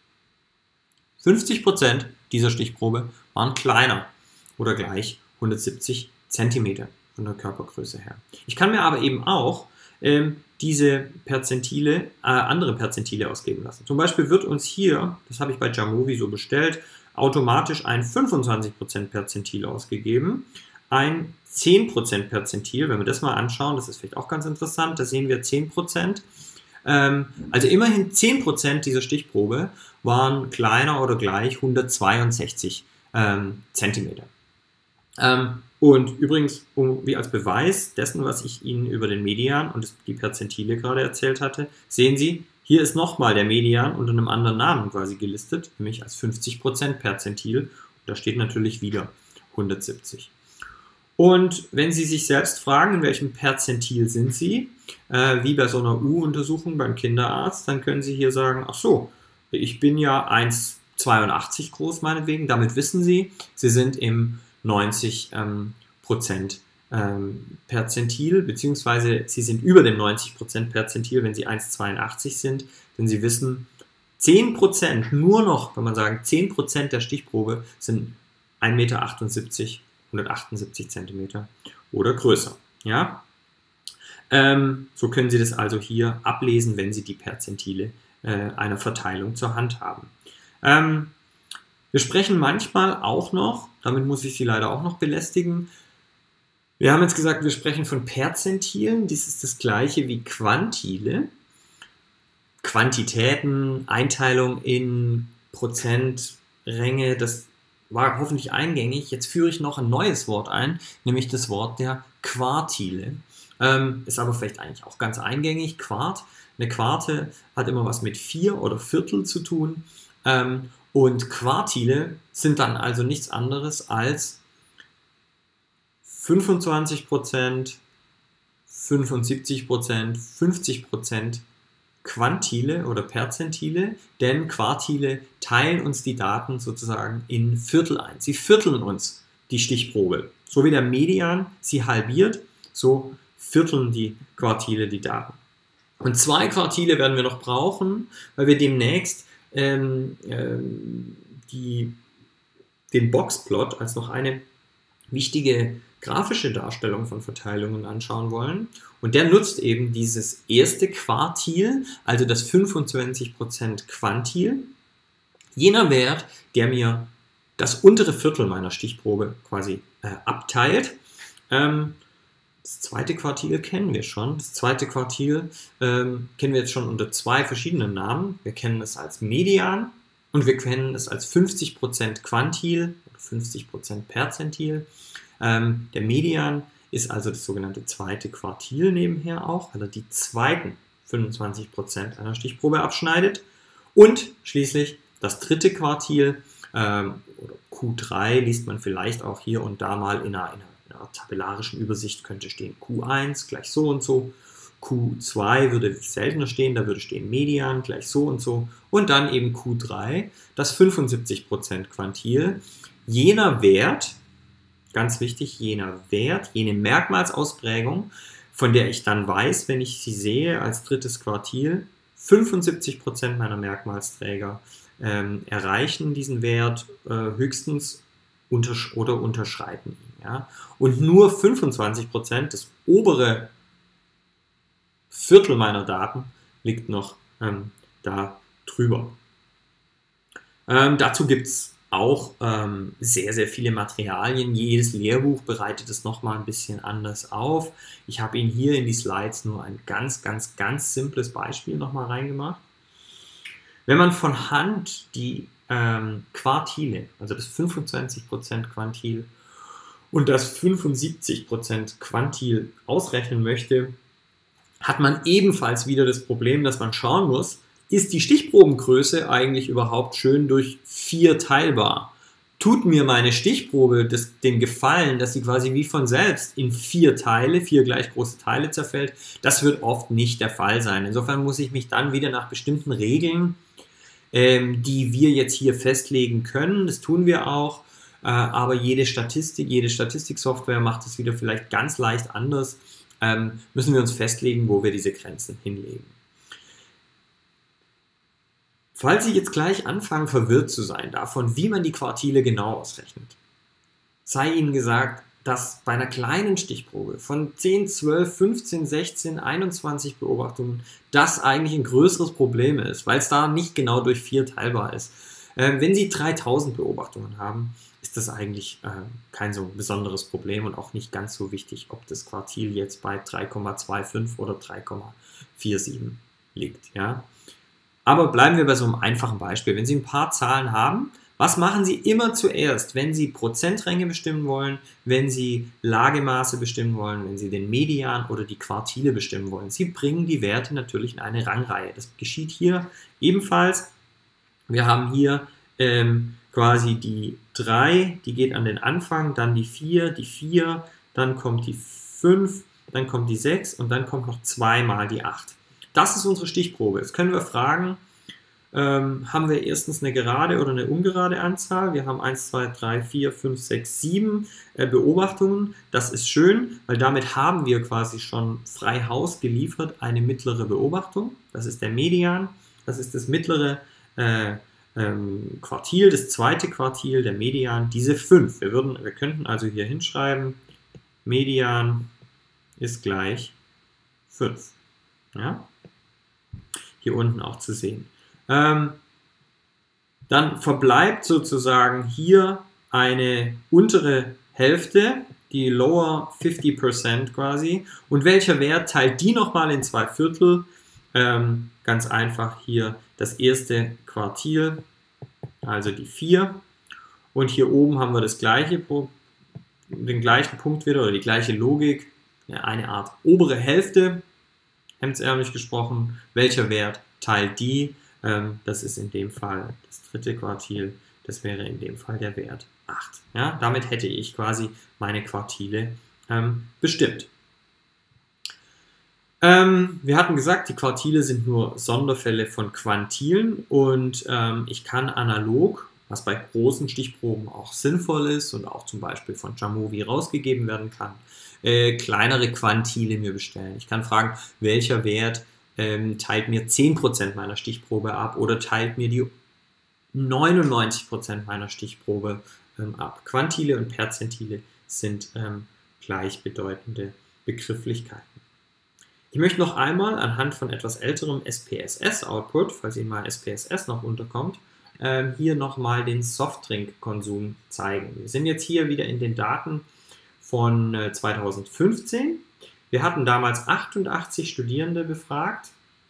fünfzig Prozent dieser Stichprobe waren kleiner oder gleich hundertsiebzig Zentimeter von der Körpergröße her. Ich kann mir aber eben auch ähm, diese Perzentile, äh, andere Perzentile ausgeben lassen. Zum Beispiel wird uns hier, das habe ich bei Jamovi so bestellt, automatisch ein fünfundzwanzig Prozent Perzentil ausgegeben, ein zehn Prozent Perzentil, wenn wir das mal anschauen, das ist vielleicht auch ganz interessant, da sehen wir zehn Prozent. Ähm, also immerhin zehn Prozent dieser Stichprobe waren kleiner oder gleich hundertzweiundsechzig ähm, Zentimeter. Ähm, und übrigens, um, wie als Beweis dessen, was ich Ihnen über den Median und das, die Perzentile gerade erzählt hatte, sehen Sie, hier ist nochmal der Median unter einem anderen Namen quasi gelistet, nämlich als fünfzig Prozent Perzentil. Und da steht natürlich wieder hundertsiebzig. Und wenn Sie sich selbst fragen, in welchem Perzentil sind Sie, äh, wie bei so einer U-Untersuchung beim Kinderarzt, dann können Sie hier sagen, ach so, ich bin ja eins Komma zweiundachtzig groß meinetwegen, damit wissen Sie, Sie sind im neunzig Prozent ähm, Perzentil, beziehungsweise Sie sind über dem neunzig Prozent Perzentil, wenn Sie eins Komma zweiundachtzig sind, denn Sie wissen, zehn Prozent, nur noch, kann man sagen, zehn Prozent der Stichprobe sind ein Meter achtundsiebzig, hundertachtundsiebzig Zentimeter oder größer. Ja? Ähm, so können Sie das also hier ablesen, wenn Sie die Perzentile äh, einer Verteilung zur Hand haben. Ähm, wir sprechen manchmal auch noch, damit muss ich Sie leider auch noch belästigen, wir haben jetzt gesagt, wir sprechen von Perzentilen, dies ist das gleiche wie Quantile. Quantitäten, Einteilung in Prozentränge, das war hoffentlich eingängig. Jetzt führe ich noch ein neues Wort ein, nämlich das Wort der Quartile. Ähm, ist aber vielleicht eigentlich auch ganz eingängig. Quart, eine Quarte hat immer was mit vier oder Viertel zu tun. Ähm, und Quartile sind dann also nichts anderes als fünfundzwanzig Prozent, fünfundsiebzig Prozent, fünfzig Prozent Quantile oder Perzentile, denn Quartile teilen uns die Daten sozusagen in Viertel ein. Sie vierteln uns die Stichprobe. So wie der Median sie halbiert, so vierteln die Quartile die Daten. Und zwei Quartile werden wir noch brauchen, weil wir demnächst ähm, ähm, die, den Boxplot als noch eine wichtige grafische Darstellung von Verteilungen anschauen wollen. Und der nutzt eben dieses erste Quartil, also das fünfundzwanzig Prozent Quantil, jener Wert, der mir das untere Viertel meiner Stichprobe quasi äh, abteilt. Ähm, das zweite Quartil kennen wir schon. Das zweite Quartil ähm, kennen wir jetzt schon unter zwei verschiedenen Namen. Wir kennen es als Median und wir kennen es als fünfzig Prozent Quantil oder fünfzig Prozent Perzentil. Ähm, der Median ist also das sogenannte zweite Quartil nebenher auch, weil er die zweiten fünfundzwanzig Prozent einer Stichprobe abschneidet. Und schließlich das dritte Quartil, ähm, oder Q drei, liest man vielleicht auch hier und da mal in einer, in einer tabellarischen Übersicht, könnte stehen Q eins gleich so und so, Q zwei würde seltener stehen, da würde stehen Median gleich so und so und dann eben Q drei, das fünfundsiebzig Prozent Quantil, jener Wert, ganz wichtig, jener Wert, jene Merkmalsausprägung, von der ich dann weiß, wenn ich sie sehe als drittes Quartil, fünfundsiebzig Prozent meiner Merkmalsträger ähm, erreichen diesen Wert äh, höchstens untersch oder unterschreiten ihn. Ja? Und nur fünfundzwanzig Prozent, das obere Viertel meiner Daten, liegt noch ähm, da drüber. Ähm, dazu gibt es auch ähm, sehr, sehr viele Materialien. Jedes Lehrbuch bereitet es nochmal ein bisschen anders auf. Ich habe Ihnen hier in die Slides nur ein ganz, ganz, ganz simples Beispiel nochmal reingemacht. Wenn man von Hand die ähm, Quartile, also das fünfundzwanzig Prozent Quantil und das fünfundsiebzig Prozent Quantil ausrechnen möchte, hat man ebenfalls wieder das Problem, dass man schauen muss, ist die Stichprobengröße eigentlich überhaupt schön durch vier teilbar? Tut mir meine Stichprobe das, den Gefallen, dass sie quasi wie von selbst in vier Teile, vier gleich große Teile zerfällt? Das wird oft nicht der Fall sein. Insofern muss ich mich dann wieder nach bestimmten Regeln, ähm, die wir jetzt hier festlegen können, das tun wir auch, äh, aber jede Statistik, jede Statistiksoftware macht es wieder vielleicht ganz leicht anders, ähm, müssen wir uns festlegen, wo wir diese Grenzen hinlegen. Falls Sie jetzt gleich anfangen, verwirrt zu sein davon, wie man die Quartile genau ausrechnet, sei Ihnen gesagt, dass bei einer kleinen Stichprobe von zehn, zwölf, fünfzehn, sechzehn, einundzwanzig Beobachtungen das eigentlich ein größeres Problem ist, weil es da nicht genau durch vier teilbar ist. Ähm, wenn Sie dreitausend Beobachtungen haben, ist das eigentlich äh, kein so besonderes Problem und auch nicht ganz so wichtig, ob das Quartil jetzt bei drei Komma fünfundzwanzig oder drei Komma siebenundvierzig liegt. Ja? Aber bleiben wir bei so einem einfachen Beispiel. Wenn Sie ein paar Zahlen haben, was machen Sie immer zuerst, wenn Sie Prozentränge bestimmen wollen, wenn Sie Lagemaße bestimmen wollen, wenn Sie den Median oder die Quartile bestimmen wollen? Sie bringen die Werte natürlich in eine Rangreihe. Das geschieht hier ebenfalls. Wir haben hier ähm, quasi die drei, die geht an den Anfang, dann die vier, die vier, dann kommt die fünf, dann kommt die sechs und dann kommt noch zweimal die acht. Das ist unsere Stichprobe. Jetzt können wir fragen, ähm, haben wir erstens eine gerade oder eine ungerade Anzahl? Wir haben eins, zwei, drei, vier, fünf, sechs, sieben äh, Beobachtungen. Das ist schön, weil damit haben wir quasi schon frei Haus geliefert eine mittlere Beobachtung. Das ist der Median. Das ist das mittlere äh, ähm, Quartil, das zweite Quartil, der Median, diese fünf. Wir, würden, wir könnten also hier hinschreiben, Median ist gleich fünf. Ja? Hier unten auch zu sehen. Ähm, dann verbleibt sozusagen hier eine untere Hälfte, die Lower fifty Prozent quasi. Und welcher Wert teilt die nochmal in zwei Viertel? Ähm, ganz einfach hier das erste Quartil, also die vier. Und hier oben haben wir das gleiche, den gleichen Punkt wieder oder die gleiche Logik. Ja, eine Art obere Hälfte. Hemdsärmlich gesprochen, welcher Wert teilt die? Ähm, das ist in dem Fall das dritte Quartil, das wäre in dem Fall der Wert acht. Ja, damit hätte ich quasi meine Quartile ähm, bestimmt. Ähm, wir hatten gesagt, die Quartile sind nur Sonderfälle von Quantilen und ähm, ich kann analog, was bei großen Stichproben auch sinnvoll ist und auch zum Beispiel von Jamovi rausgegeben werden kann, äh, kleinere Quantile mir bestellen. Ich kann fragen, welcher Wert ähm, teilt mir zehn Prozent meiner Stichprobe ab oder teilt mir die neunundneunzig Prozent meiner Stichprobe ähm, ab. Quantile und Perzentile sind ähm, gleichbedeutende Begrifflichkeiten. Ich möchte noch einmal anhand von etwas älterem S P S S-Output, falls Ihnen mal S P S S noch unterkommt, ähm, hier nochmal den Softdrink-Konsum zeigen. Wir sind jetzt hier wieder in den Daten von äh, zweitausendfünfzehn. Wir hatten damals achtundachtzig Studierende befragt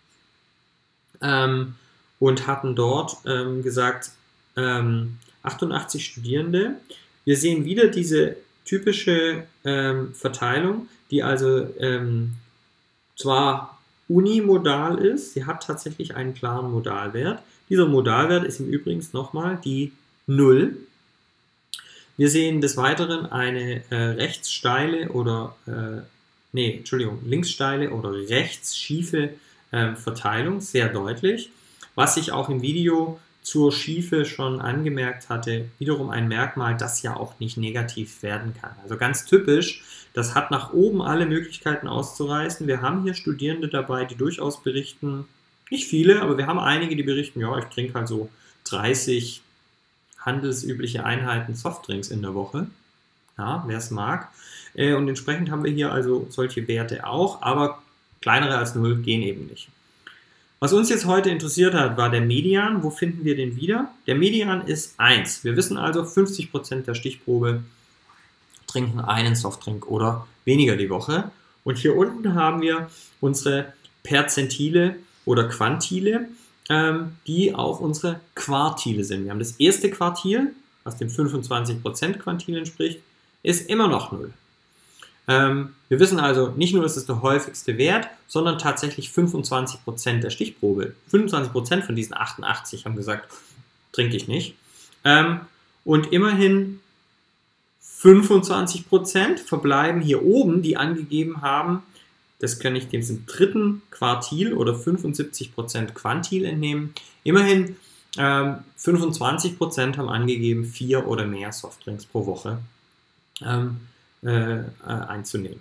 ähm, und hatten dort ähm, gesagt, ähm, achtundachtzig Studierende. Wir sehen wieder diese typische ähm, Verteilung, die also ähm, zwar unimodal ist, sie hat tatsächlich einen klaren Modalwert. Dieser Modalwert ist im Übrigen nochmal die null. Wir sehen des Weiteren eine äh, rechtssteile oder, äh, nee, Entschuldigung, linkssteile oder rechtsschiefe äh, Verteilung, sehr deutlich. Was ich auch im Video zur Schiefe schon angemerkt hatte, wiederum ein Merkmal, das ja auch nicht negativ werden kann. Also ganz typisch, das hat nach oben alle Möglichkeiten auszureißen. Wir haben hier Studierende dabei, die durchaus berichten, nicht viele, aber wir haben einige, die berichten, ja, ich trinke halt so dreißig handelsübliche Einheiten Softdrinks in der Woche, ja, wer es mag. Und entsprechend haben wir hier also solche Werte auch, aber kleinere als null gehen eben nicht. Was uns jetzt heute interessiert hat, war der Median. Wo finden wir den wieder? Der Median ist eins. Wir wissen also, fünfzig Prozent der Stichprobe trinken einen Softdrink oder weniger die Woche. Und hier unten haben wir unsere Perzentile oder Quantile, ähm, die auch unsere Quartile sind. Wir haben das erste Quartil, was dem fünfundzwanzig Prozent Quantil entspricht, ist immer noch null. Ähm, wir wissen also, nicht nur ist es der häufigste Wert, sondern tatsächlich fünfundzwanzig Prozent der Stichprobe. fünfundzwanzig Prozent von diesen achtundachtzig haben gesagt, trinke ich nicht. Ähm, und immerhin fünfundzwanzig Prozent verbleiben hier oben, die angegeben haben, das kann ich dem dritten Quartil oder fünfundsiebzig Prozent Quantil entnehmen. Immerhin ähm, fünfundzwanzig Prozent haben angegeben, vier oder mehr Softdrinks pro Woche ähm, äh, äh, einzunehmen.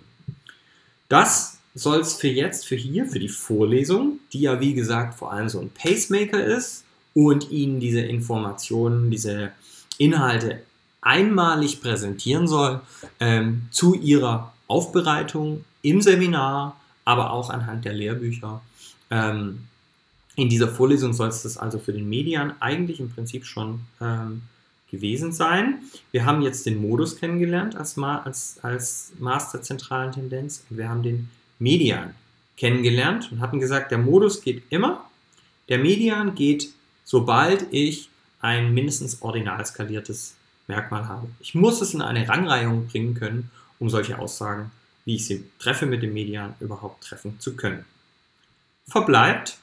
Das soll es für jetzt, für hier, für die Vorlesung, die ja wie gesagt vor allem so ein Pacemaker ist und Ihnen diese Informationen, diese Inhalte einmalig präsentieren soll, ähm, zu Ihrer Aufbereitung im Seminar, aber auch anhand der Lehrbücher. Ähm, in dieser Vorlesung soll es das also für den Median eigentlich im Prinzip schon ähm, gewesen sein. Wir haben jetzt den Modus kennengelernt als, Ma als, als Maß der zentralen Tendenz und wir haben den Median kennengelernt und hatten gesagt, der Modus geht immer, der Median geht, sobald ich ein mindestens ordinal skaliertes Merkmal habe. Ich muss es in eine Rangreihung bringen können, um solche Aussagen, wie ich sie treffe mit dem Median, überhaupt treffen zu können. Verbleibt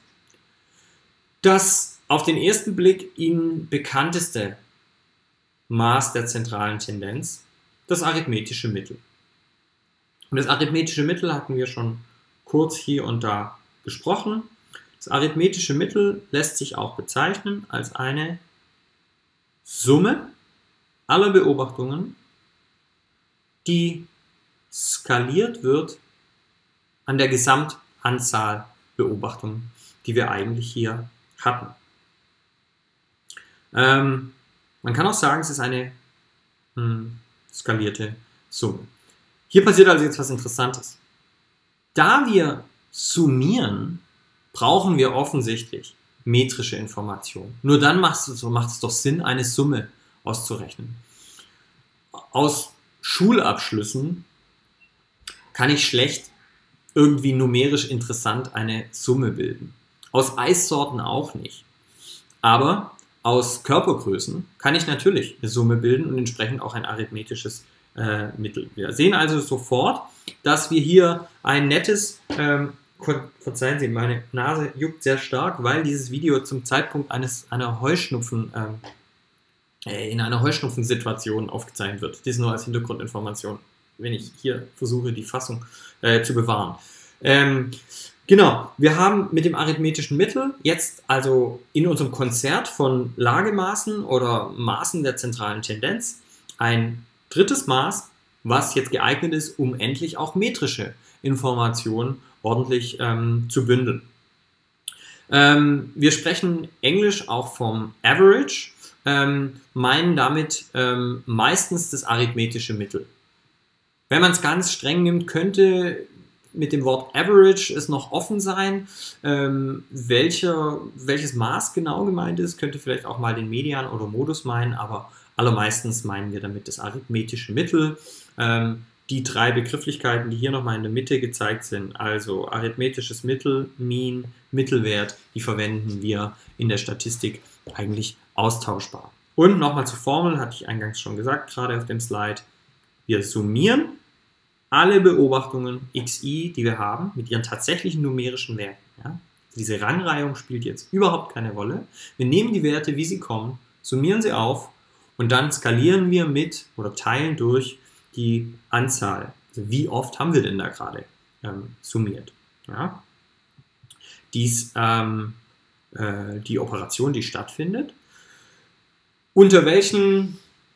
das auf den ersten Blick Ihnen bekannteste Maß der zentralen Tendenz, das arithmetische Mittel. Und das arithmetische Mittel hatten wir schon kurz hier und da besprochen. Das arithmetische Mittel lässt sich auch bezeichnen als eine Summe aller Beobachtungen, die skaliert wird an der Gesamtanzahl Beobachtungen, die wir eigentlich hier hatten. Ähm, man kann auch sagen, es ist eine mh, skalierte Summe. Hier passiert also jetzt was Interessantes. Da wir summieren, brauchen wir offensichtlich metrische Informationen. Nur dann macht es, macht es doch Sinn, eine Summe auszurechnen. Aus Schulabschlüssen kann ich schlecht irgendwie numerisch interessant eine Summe bilden. Aus Eissorten auch nicht. Aber aus Körpergrößen kann ich natürlich eine Summe bilden und entsprechend auch ein arithmetisches äh, Mittel. Wir sehen also sofort, dass wir hier ein nettes, ähm, verzeihen Sie, meine Nase juckt sehr stark, weil dieses Video zum Zeitpunkt eines einer Heuschnupfen ähm, in einer Heuschnupfensituation aufgezeichnet wird. Dies nur als Hintergrundinformation, wenn ich hier versuche, die Fassung äh, zu bewahren. Ähm, genau, wir haben mit dem arithmetischen Mittel jetzt also in unserem Konzert von Lagemaßen oder Maßen der zentralen Tendenz ein drittes Maß, was jetzt geeignet ist, um endlich auch metrische Informationen ordentlich ähm, zu bündeln. Ähm, wir sprechen Englisch auch vom Average, ähm, meinen damit ähm, meistens das arithmetische Mittel. Wenn man es ganz streng nimmt, könnte mit dem Wort Average es noch offen sein. Ähm, welcher, welches Maß genau gemeint ist, könnte vielleicht auch mal den Median oder Modus meinen, aber allermeistens meinen wir damit das arithmetische Mittel. Ähm, die drei Begrifflichkeiten, die hier nochmal in der Mitte gezeigt sind, also arithmetisches Mittel, Mean, Mittelwert, die verwenden wir in der Statistik eigentlich austauschbar. Und nochmal zur Formel, hatte ich eingangs schon gesagt, gerade auf dem Slide, wir summieren alle Beobachtungen xi, die wir haben, mit ihren tatsächlichen numerischen Werten. Ja? Diese Rangreihung spielt jetzt überhaupt keine Rolle. Wir nehmen die Werte, wie sie kommen, summieren sie auf und dann skalieren wir mit oder teilen durch die Anzahl. Also wie oft haben wir denn da gerade ähm, summiert? Ja? Dies, ähm, äh, die Operation, die stattfindet. Unter welchen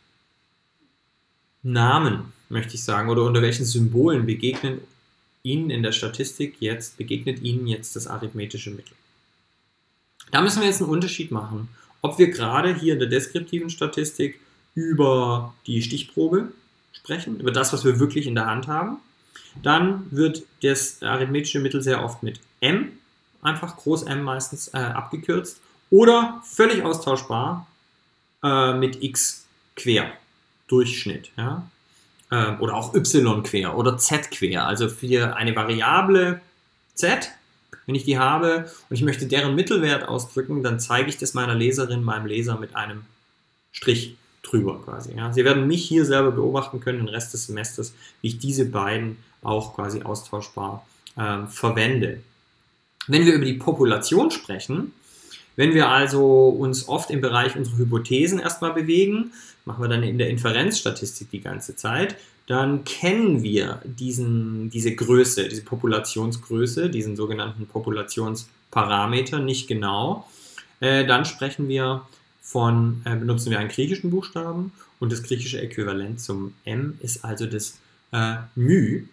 Namen, möchte ich sagen, oder unter welchen Symbolen begegnen Ihnen in der Statistik jetzt, begegnet Ihnen jetzt das arithmetische Mittel? Da müssen wir jetzt einen Unterschied machen, ob wir gerade hier in der deskriptiven Statistik über die Stichprobe sprechen, über das, was wir wirklich in der Hand haben. Dann wird das arithmetische Mittel sehr oft mit M, einfach groß M meistens, äh, abgekürzt, oder völlig austauschbar äh, mit X quer, Durchschnitt, ja? äh, oder auch Y quer oder Z quer, also für eine Variable Z, wenn ich die habe und ich möchte deren Mittelwert ausdrücken, dann zeige ich das meiner Leserin, meinem Leser mit einem Strich drüber quasi. Ja? Sie werden mich hier selber beobachten können, den Rest des Semesters, wie ich diese beiden auch quasi austauschbar äh, verwende. Wenn wir über die Population sprechen, wenn wir also uns oft im Bereich unserer Hypothesen erstmal bewegen, machen wir dann in der Inferenzstatistik die ganze Zeit, dann kennen wir diesen, diese Größe, diese Populationsgröße, diesen sogenannten Populationsparameter nicht genau. Äh, dann sprechen wir von, äh, benutzen wir einen griechischen Buchstaben und das griechische Äquivalent zum M ist also das äh, μ.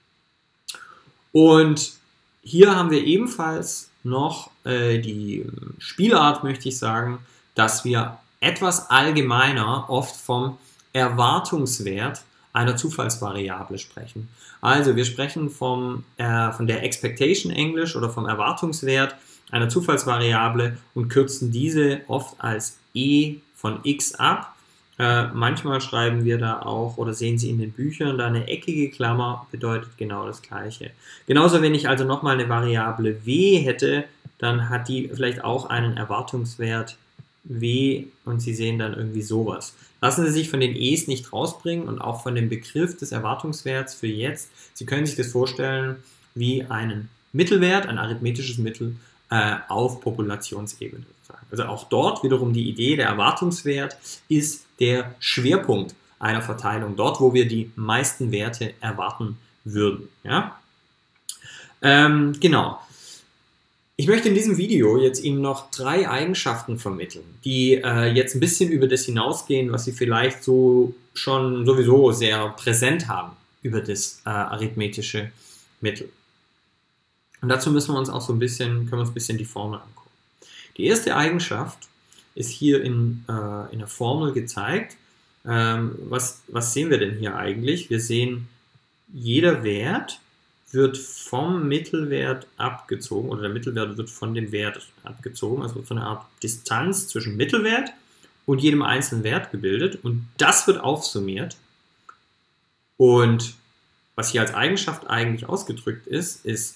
Und hier haben wir ebenfalls noch äh, die Spielart, möchte ich sagen, dass wir etwas allgemeiner oft vom Erwartungswert einer Zufallsvariable sprechen. Also wir sprechen vom, äh, von der Expectation English oder vom Erwartungswert einer Zufallsvariable und kürzen diese oft als e von x ab. Äh, manchmal schreiben wir da auch oder sehen Sie in den Büchern, da eine eckige Klammer bedeutet genau das Gleiche. Genauso, wenn ich also nochmal eine Variable w hätte, dann hat die vielleicht auch einen Erwartungswert w und Sie sehen dann irgendwie sowas. Lassen Sie sich von den e's nicht rausbringen und auch von dem Begriff des Erwartungswerts für jetzt. Sie können sich das vorstellen wie einen Mittelwert, ein arithmetisches Mittel äh, auf Populationsebene. Also auch dort wiederum die Idee, der Erwartungswert ist der Schwerpunkt einer Verteilung, dort wo wir die meisten Werte erwarten würden. Ja? Ähm, genau. Ich möchte in diesem Video jetzt Ihnen noch drei Eigenschaften vermitteln, die äh, jetzt ein bisschen über das hinausgehen, was Sie vielleicht so schon sowieso sehr präsent haben über das äh, arithmetische Mittel. Und dazu müssen wir uns auch so ein bisschen, können wir uns ein bisschen die Formel angucken. Die erste Eigenschaft ist hier in, äh, in der Formel gezeigt. Ähm, was, was sehen wir denn hier eigentlich? Wir sehen, jeder Wert wird vom Mittelwert abgezogen oder der Mittelwert wird von dem Wert abgezogen. Also wird so eine Art Distanz zwischen Mittelwert und jedem einzelnen Wert gebildet und das wird aufsummiert. Und was hier als Eigenschaft eigentlich ausgedrückt ist, ist,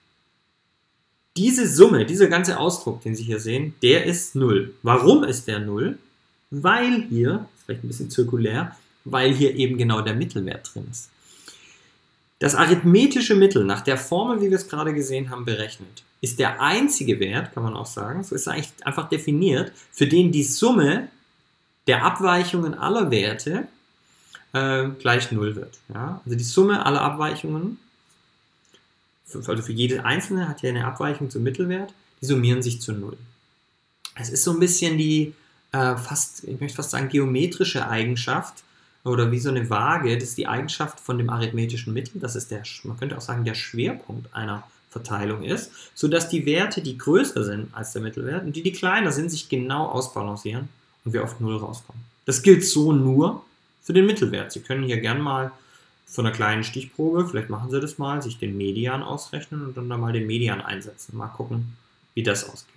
diese Summe, dieser ganze Ausdruck, den Sie hier sehen, der ist null. Warum ist der null? Weil hier, das ist vielleicht ein bisschen zirkulär, weil hier eben genau der Mittelwert drin ist. Das arithmetische Mittel, nach der Formel, wie wir es gerade gesehen haben, berechnet, ist der einzige Wert, kann man auch sagen, so ist eigentlich einfach definiert, für den die Summe der Abweichungen aller Werte äh, gleich null wird. Ja? Also die Summe aller Abweichungen, also für jede einzelne hat ja eine Abweichung zum Mittelwert, die summieren sich zu null. Es ist so ein bisschen die, äh, fast, ich möchte fast sagen, geometrische Eigenschaft oder wie so eine Waage, das ist die Eigenschaft von dem arithmetischen Mittel, das ist der, man könnte auch sagen, der Schwerpunkt einer Verteilung ist, sodass die Werte, die größer sind als der Mittelwert und die, die kleiner sind, sich genau ausbalancieren und wir auf null rauskommen. Das gilt so nur für den Mittelwert. Sie können hier gern mal von einer kleinen Stichprobe, vielleicht machen Sie das mal, sich den Median ausrechnen und dann da mal den Median einsetzen. Mal gucken, wie das ausgeht.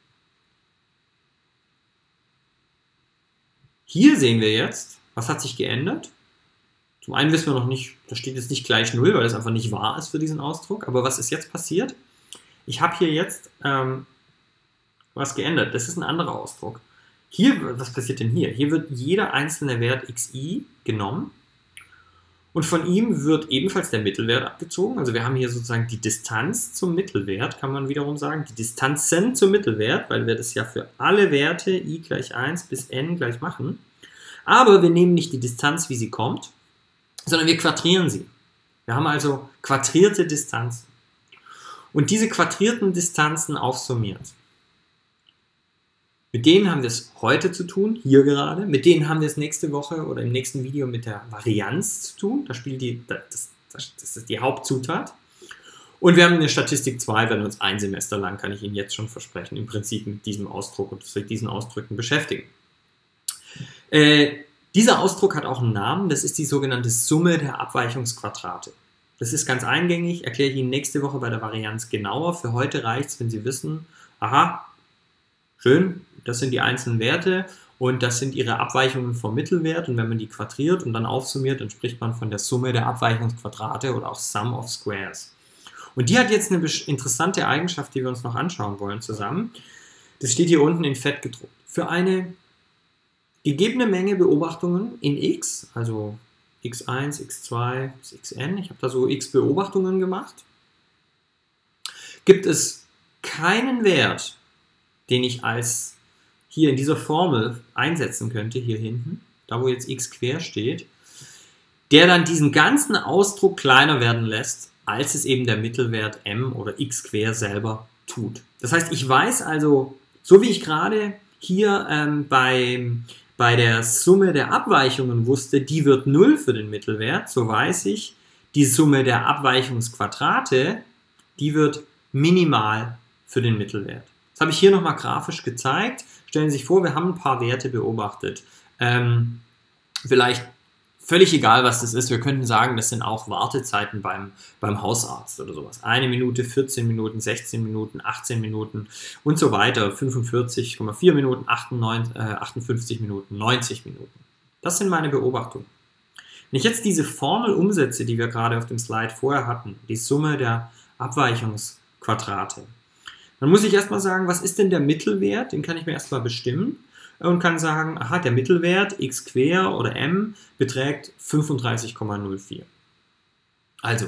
Hier sehen wir jetzt, was hat sich geändert. Zum einen wissen wir noch nicht, da steht jetzt nicht gleich null, weil das einfach nicht wahr ist für diesen Ausdruck. Aber was ist jetzt passiert? Ich habe hier jetzt ähm, was geändert. Das ist ein anderer Ausdruck. Hier, was passiert denn hier? Hier wird jeder einzelne Wert xi genommen und von ihm wird ebenfalls der Mittelwert abgezogen. Also wir haben hier sozusagen die Distanz zum Mittelwert, kann man wiederum sagen. Die Distanzen zum Mittelwert, weil wir das ja für alle Werte i gleich eins bis n gleich machen. Aber wir nehmen nicht die Distanz, wie sie kommt, sondern wir quadrieren sie. Wir haben also quadrierte Distanzen. Und diese quadrierten Distanzen aufsummiert. Mit denen haben wir es heute zu tun, hier gerade. Mit denen haben wir es nächste Woche oder im nächsten Video mit der Varianz zu tun. Da spielt die, das, das, das ist die Hauptzutat. Und wir haben eine Statistik zwei, werden uns ein Semester lang, kann ich Ihnen jetzt schon versprechen, im Prinzip mit diesem Ausdruck und mit diesen Ausdrücken beschäftigen. Äh, Dieser Ausdruck hat auch einen Namen, das ist die sogenannte Summe der Abweichungsquadrate. Das ist ganz eingängig, erkläre ich Ihnen nächste Woche bei der Varianz genauer. Für heute reicht es, wenn Sie wissen, aha, schön, das sind die einzelnen Werte und das sind ihre Abweichungen vom Mittelwert und wenn man die quadriert und dann aufsummiert, dann spricht man von der Summe der Abweichungsquadrate oder auch Sum of Squares. Und die hat jetzt eine interessante Eigenschaft, die wir uns noch anschauen wollen zusammen. Das steht hier unten in Fett gedruckt. Für eine gegebene Menge Beobachtungen in x, also x eins, x zwei bis xn, ich habe da so x Beobachtungen gemacht, gibt es keinen Wert, den ich als hier in dieser Formel einsetzen könnte, hier hinten, da wo jetzt x quer steht, der dann diesen ganzen Ausdruck kleiner werden lässt, als es eben der Mittelwert m oder x quer selber tut. Das heißt, ich weiß also, so wie ich gerade hier ähm, beim bei der Summe der Abweichungen wusste, die wird null für den Mittelwert, so weiß ich, die Summe der Abweichungsquadrate, die wird minimal für den Mittelwert. Das habe ich hier nochmal grafisch gezeigt. Stellen Sie sich vor, wir haben ein paar Werte beobachtet. Ähm, vielleicht völlig egal, was das ist. Wir könnten sagen, das sind auch Wartezeiten beim, beim Hausarzt oder sowas. Eine Minute, vierzehn Minuten, sechzehn Minuten, achtzehn Minuten und so weiter. fünfundvierzig Komma vier Minuten, achtundfünfzig Minuten, neunzig Minuten. Das sind meine Beobachtungen. Wenn ich jetzt diese Formel umsetze, die wir gerade auf dem Slide vorher hatten, die Summe der Abweichungsquadrate, dann muss ich erstmal sagen, was ist denn der Mittelwert? Den kann ich mir erstmal bestimmen. Und kann sagen, aha, der Mittelwert x quer oder m beträgt fünfunddreißig Komma null vier. Also,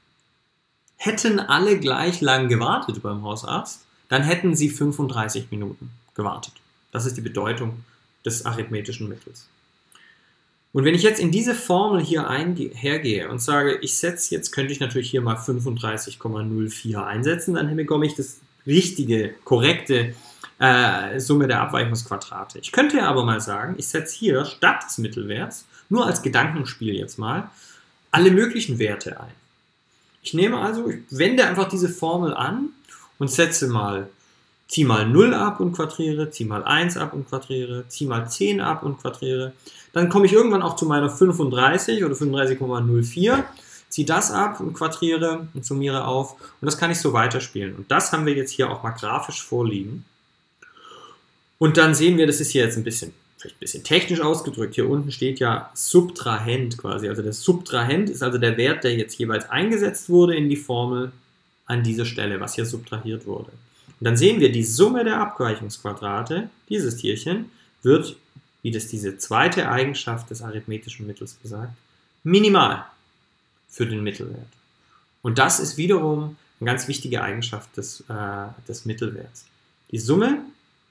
hätten alle gleich lang gewartet beim Hausarzt, dann hätten sie fünfunddreißig Minuten gewartet. Das ist die Bedeutung des arithmetischen Mittels. Und wenn ich jetzt in diese Formel hier hergehe und sage, ich setze jetzt, könnte ich natürlich hier mal fünfunddreißig Komma null vier einsetzen, dann bekomme ich das richtige, korrekte Äh, Summe der Abweichungsquadrate. Ich könnte aber mal sagen, ich setze hier statt des Mittelwerts, nur als Gedankenspiel jetzt mal, alle möglichen Werte ein. Ich nehme also, ich wende einfach diese Formel an und setze mal, ziehe mal null ab und quadriere, ziehe mal eins ab und quadriere, ziehe mal zehn ab und quadriere. Dann komme ich irgendwann auch zu meiner fünfunddreißig oder fünfunddreißig Komma null vier, ziehe das ab und quadriere und summiere auf und das kann ich so weiterspielen. Und das haben wir jetzt hier auch mal grafisch vorliegen. Und dann sehen wir, das ist hier jetzt ein bisschen, vielleicht ein bisschen technisch ausgedrückt. Hier unten steht ja Subtrahend quasi. Also der Subtrahend ist also der Wert, der jetzt jeweils eingesetzt wurde in die Formel an dieser Stelle, was hier subtrahiert wurde. Und dann sehen wir, die Summe der Abweichungsquadrate, dieses Tierchen, wird, wie das diese zweite Eigenschaft des arithmetischen Mittels besagt, minimal für den Mittelwert. Und das ist wiederum eine ganz wichtige Eigenschaft des, äh, des Mittelwerts. Die Summe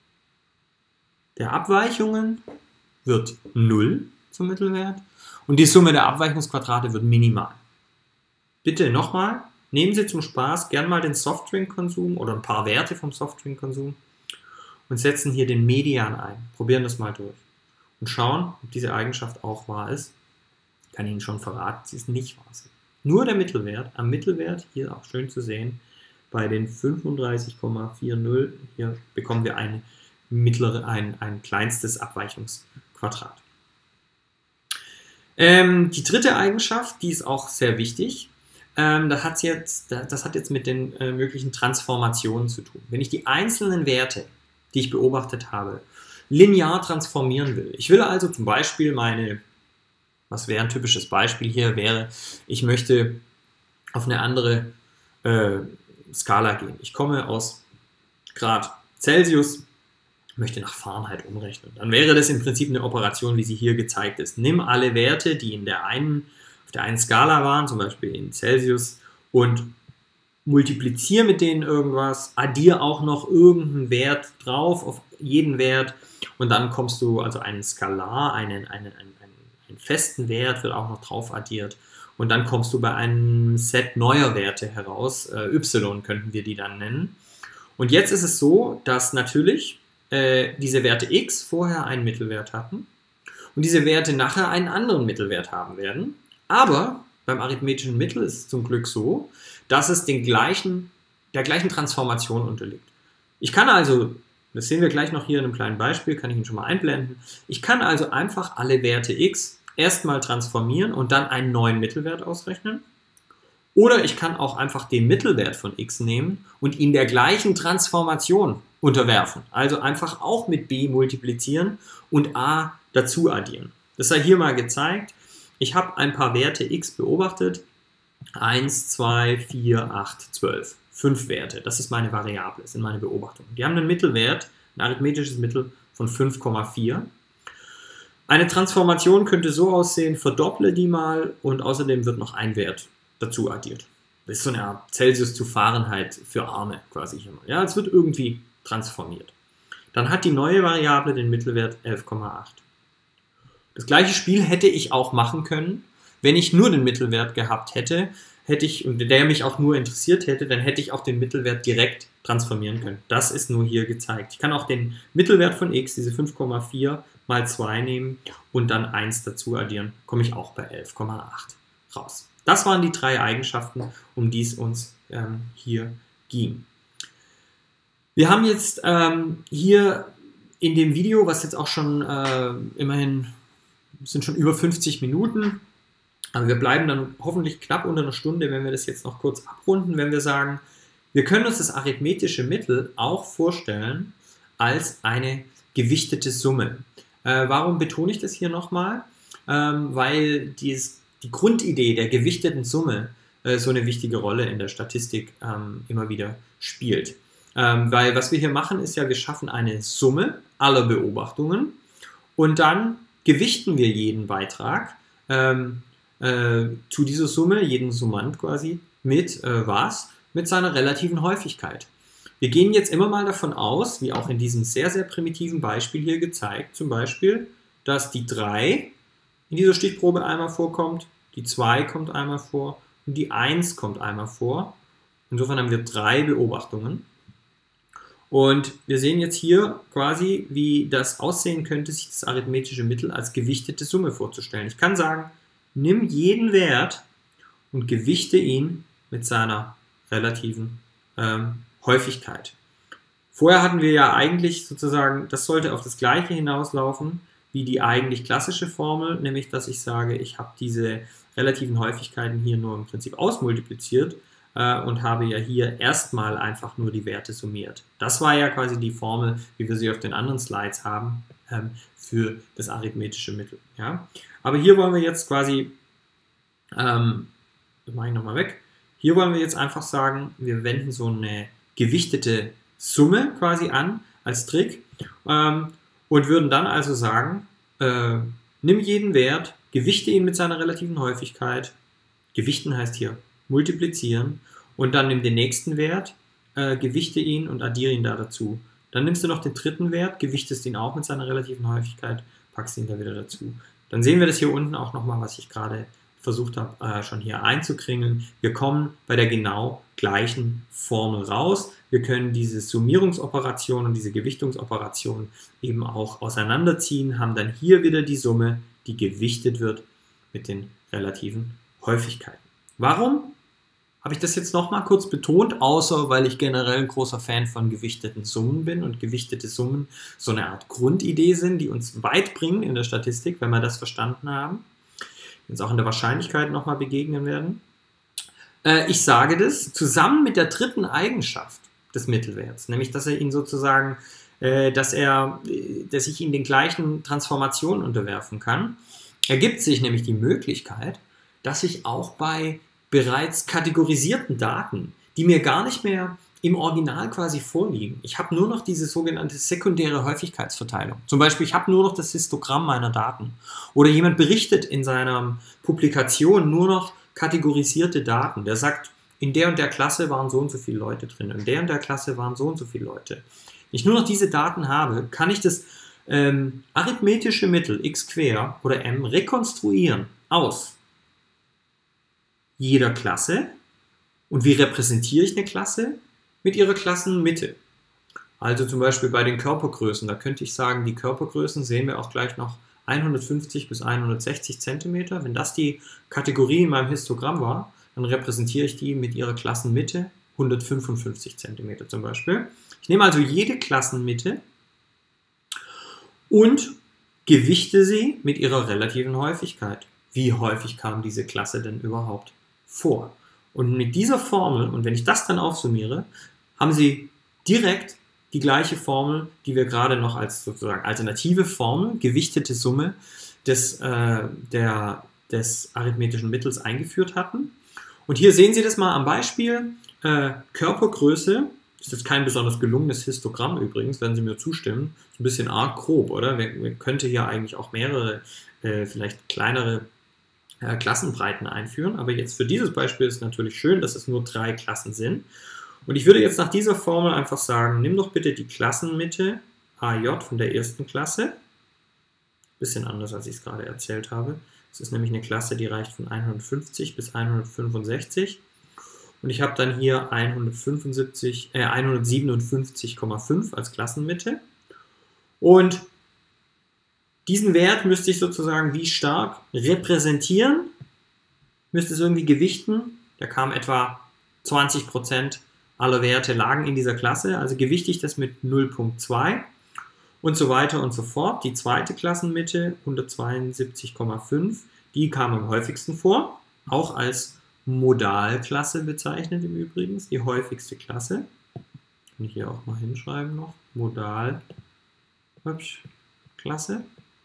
der Abweichungen wird null zum Mittelwert und die Summe der Abweichungsquadrate wird minimal. Bitte nochmal, nehmen Sie zum Spaß gern mal den Softdrink-Konsum oder ein paar Werte vom Softdrink-Konsum und setzen hier den Median ein. Probieren das mal durch und schauen, ob diese Eigenschaft auch wahr ist. Ich kann Ihnen schon verraten, sie ist nicht wahr. Nur der Mittelwert, am Mittelwert, hier auch schön zu sehen, bei den fünfunddreißig Komma vierzig. Hier bekommen wir eine mittlere, ein, ein kleinstes Abweichungsquadrat. Ähm, die dritte Eigenschaft, die ist auch sehr wichtig. Ähm, das, hat's jetzt, das hat jetzt mit den äh, möglichen Transformationen zu tun. Wenn ich die einzelnen Werte, die ich beobachtet habe, linear transformieren will. Ich will also zum Beispiel meine, was wäre ein typisches Beispiel hier, wäre, ich möchte auf eine andere äh, Skala gehen. Ich komme aus Grad Celsius, möchte nach Fahrenheit umrechnen. Dann wäre das im Prinzip eine Operation, wie sie hier gezeigt ist. Nimm alle Werte, die in der einen, auf der einen Skala waren, zum Beispiel in Celsius, und multipliziere mit denen irgendwas, addiere auch noch irgendeinen Wert drauf, auf jeden Wert, und dann kommst du, also einen Skalar, einen, einen, einen, einen festen Wert wird auch noch drauf addiert, und dann kommst du bei einem Set neuer Werte heraus, äh, y könnten wir die dann nennen. Und jetzt ist es so, dass natürlich äh, diese Werte x vorher einen Mittelwert hatten und diese Werte nachher einen anderen Mittelwert haben werden, aber beim arithmetischen Mittel ist es zum Glück so, dass es den gleichen, der gleichen Transformation unterliegt. Ich kann also, das sehen wir gleich noch hier in einem kleinen Beispiel, kann ich Ihnen schon mal einblenden, ich kann also einfach alle Werte x erstmal transformieren und dann einen neuen Mittelwert ausrechnen. Oder ich kann auch einfach den Mittelwert von x nehmen und ihn der gleichen Transformation unterwerfen. Also einfach auch mit b multiplizieren und a dazu addieren. Das sei hier mal gezeigt. Ich habe ein paar Werte x beobachtet. eins, zwei, vier, acht, zwölf. Fünf Werte. Das ist meine Variable, das sind meine Beobachtungen. Die haben einen Mittelwert, ein arithmetisches Mittel von fünf Komma vier. Eine Transformation könnte so aussehen, verdopple die mal und außerdem wird noch ein Wert dazu addiert. Das ist so eine Art Celsius zu Fahrenheit für Arme quasi hier mal. Ja, es wird irgendwie transformiert. Dann hat die neue Variable den Mittelwert elf Komma acht. Das gleiche Spiel hätte ich auch machen können, wenn ich nur den Mittelwert gehabt hätte, hätte ich, und der mich auch nur interessiert hätte, dann hätte ich auch den Mittelwert direkt transformieren können. Das ist nur hier gezeigt. Ich kann auch den Mittelwert von x, diese fünf Komma vier, mal zwei nehmen und dann eins dazu addieren, komme ich auch bei elf Komma acht raus. Das waren die drei Eigenschaften, um die es uns ähm, hier ging. Wir haben jetzt ähm, hier in dem Video, was jetzt auch schon äh, immerhin, sind schon über fünfzig Minuten, aber wir bleiben dann hoffentlich knapp unter einer Stunde, wenn wir das jetzt noch kurz abrunden, wenn wir sagen, wir können uns das arithmetische Mittel auch vorstellen als eine gewichtete Summe. Äh, warum betone ich das hier nochmal? Ähm, weil dies, die Grundidee der gewichteten Summe äh, so eine wichtige Rolle in der Statistik ähm, immer wieder spielt. Ähm, weil was wir hier machen, ist ja, wir schaffen eine Summe aller Beobachtungen und dann gewichten wir jeden Beitrag ähm, äh, zu dieser Summe, jeden Summand quasi, mit äh, was? Mit seiner relativen Häufigkeit. Wir gehen jetzt immer mal davon aus, wie auch in diesem sehr, sehr primitiven Beispiel hier gezeigt, zum Beispiel, dass die drei in dieser Stichprobe einmal vorkommt, die zwei kommt einmal vor und die eins kommt einmal vor. Insofern haben wir drei Beobachtungen. Und wir sehen jetzt hier quasi, wie das aussehen könnte, sich das arithmetische Mittel als gewichtete Summe vorzustellen. Ich kann sagen, nimm jeden Wert und gewichte ihn mit seiner relativen ähm, Häufigkeit. Vorher hatten wir ja eigentlich sozusagen, das sollte auf das Gleiche hinauslaufen wie die eigentlich klassische Formel, nämlich dass ich sage, ich habe diese relativen Häufigkeiten hier nur im Prinzip ausmultipliziert äh, und habe ja hier erstmal einfach nur die Werte summiert. Das war ja quasi die Formel, wie wir sie auf den anderen Slides haben, ähm, für das arithmetische Mittel. Ja? Aber hier wollen wir jetzt quasi, ähm, das mache ich nochmal weg, hier wollen wir jetzt einfach sagen, wir wenden so eine gewichtete Summe quasi an als Trick ähm, und würden dann also sagen, äh, nimm jeden Wert, gewichte ihn mit seiner relativen Häufigkeit, gewichten heißt hier multiplizieren, und dann nimm den nächsten Wert, äh, gewichte ihn und addiere ihn da dazu. Dann nimmst du noch den dritten Wert, gewichtest ihn auch mit seiner relativen Häufigkeit, packst ihn da wieder dazu. Dann sehen wir das hier unten auch nochmal, was ich gerade versucht habe, äh, schon hier einzukringeln. Wir kommen bei der genau gleichen Formel raus. Wir können diese Summierungsoperation und diese Gewichtungsoperation eben auch auseinanderziehen, haben dann hier wieder die Summe, die gewichtet wird mit den relativen Häufigkeiten. Warum habe ich das jetzt nochmal kurz betont, außer weil ich generell ein großer Fan von gewichteten Summen bin und gewichtete Summen so eine Art Grundidee sind, die uns weit bringen in der Statistik, wenn wir das verstanden haben, die uns auch in der Wahrscheinlichkeit nochmal begegnen werden. Äh, ich sage das zusammen mit der dritten Eigenschaft des Mittelwerts, nämlich dass er ihn sozusagen, äh, dass er, dass ich ihn den gleichen Transformationen unterwerfen kann, ergibt sich nämlich die Möglichkeit, dass ich auch bei bereits kategorisierten Daten, die mir gar nicht mehr im Original quasi vorliegen. Ich habe nur noch diese sogenannte sekundäre Häufigkeitsverteilung. Zum Beispiel, ich habe nur noch das Histogramm meiner Daten. Oder jemand berichtet in seiner Publikation nur noch kategorisierte Daten. Der sagt, in der und der Klasse waren so und so viele Leute drin, in der und der Klasse waren so und so viele Leute. Wenn ich nur noch diese Daten habe, kann ich das ähm, arithmetische Mittel x quer oder m rekonstruieren aus jeder Klasse. Und wie repräsentiere ich eine Klasse? Mit ihrer Klassenmitte. Also zum Beispiel bei den Körpergrößen, da könnte ich sagen, die Körpergrößen sehen wir auch gleich noch hundertfünfzig bis hundertsechzig Zentimeter. Wenn das die Kategorie in meinem Histogramm war, dann repräsentiere ich die mit ihrer Klassenmitte, hundertfünfundfünfzig Zentimeter zum Beispiel. Ich nehme also jede Klassenmitte und gewichte sie mit ihrer relativen Häufigkeit. Wie häufig kam diese Klasse denn überhaupt vor? Und mit dieser Formel, und wenn ich das dann aufsummiere, haben Sie direkt die gleiche Formel, die wir gerade noch als sozusagen alternative Formel, gewichtete Summe des, äh, der, des arithmetischen Mittels eingeführt hatten. Und hier sehen Sie das mal am Beispiel. Äh, Körpergröße, ist jetzt kein besonders gelungenes Histogramm übrigens, werden Sie mir zustimmen. Ist ein bisschen arg grob, oder? Man könnte hier eigentlich auch mehrere, äh, vielleicht kleinere äh, Klassenbreiten einführen. Aber jetzt für dieses Beispiel ist es natürlich schön, dass es nur drei Klassen sind. Und ich würde jetzt nach dieser Formel einfach sagen, nimm doch bitte die Klassenmitte A J von der ersten Klasse. Bisschen anders, als ich es gerade erzählt habe. Es ist nämlich eine Klasse, die reicht von hundertfünfzig bis hundertfünfundsechzig. Und ich habe dann hier hundertfünfundsiebzig, äh, hundertsiebenundfünfzig Komma fünf als Klassenmitte. Und diesen Wert müsste ich sozusagen wie stark repräsentieren, müsste es irgendwie gewichten. Da kam etwa zwanzig Prozent aller Werte lagen in dieser Klasse, also gewichte ich das mit null Komma zwei und so weiter und so fort. Die zweite Klassenmitte, hundertzweiundsiebzig Komma fünf, die kam am häufigsten vor, auch als Modalklasse bezeichnet im Übrigen, die häufigste Klasse. Kann ich hier auch mal hinschreiben noch, Modalklasse.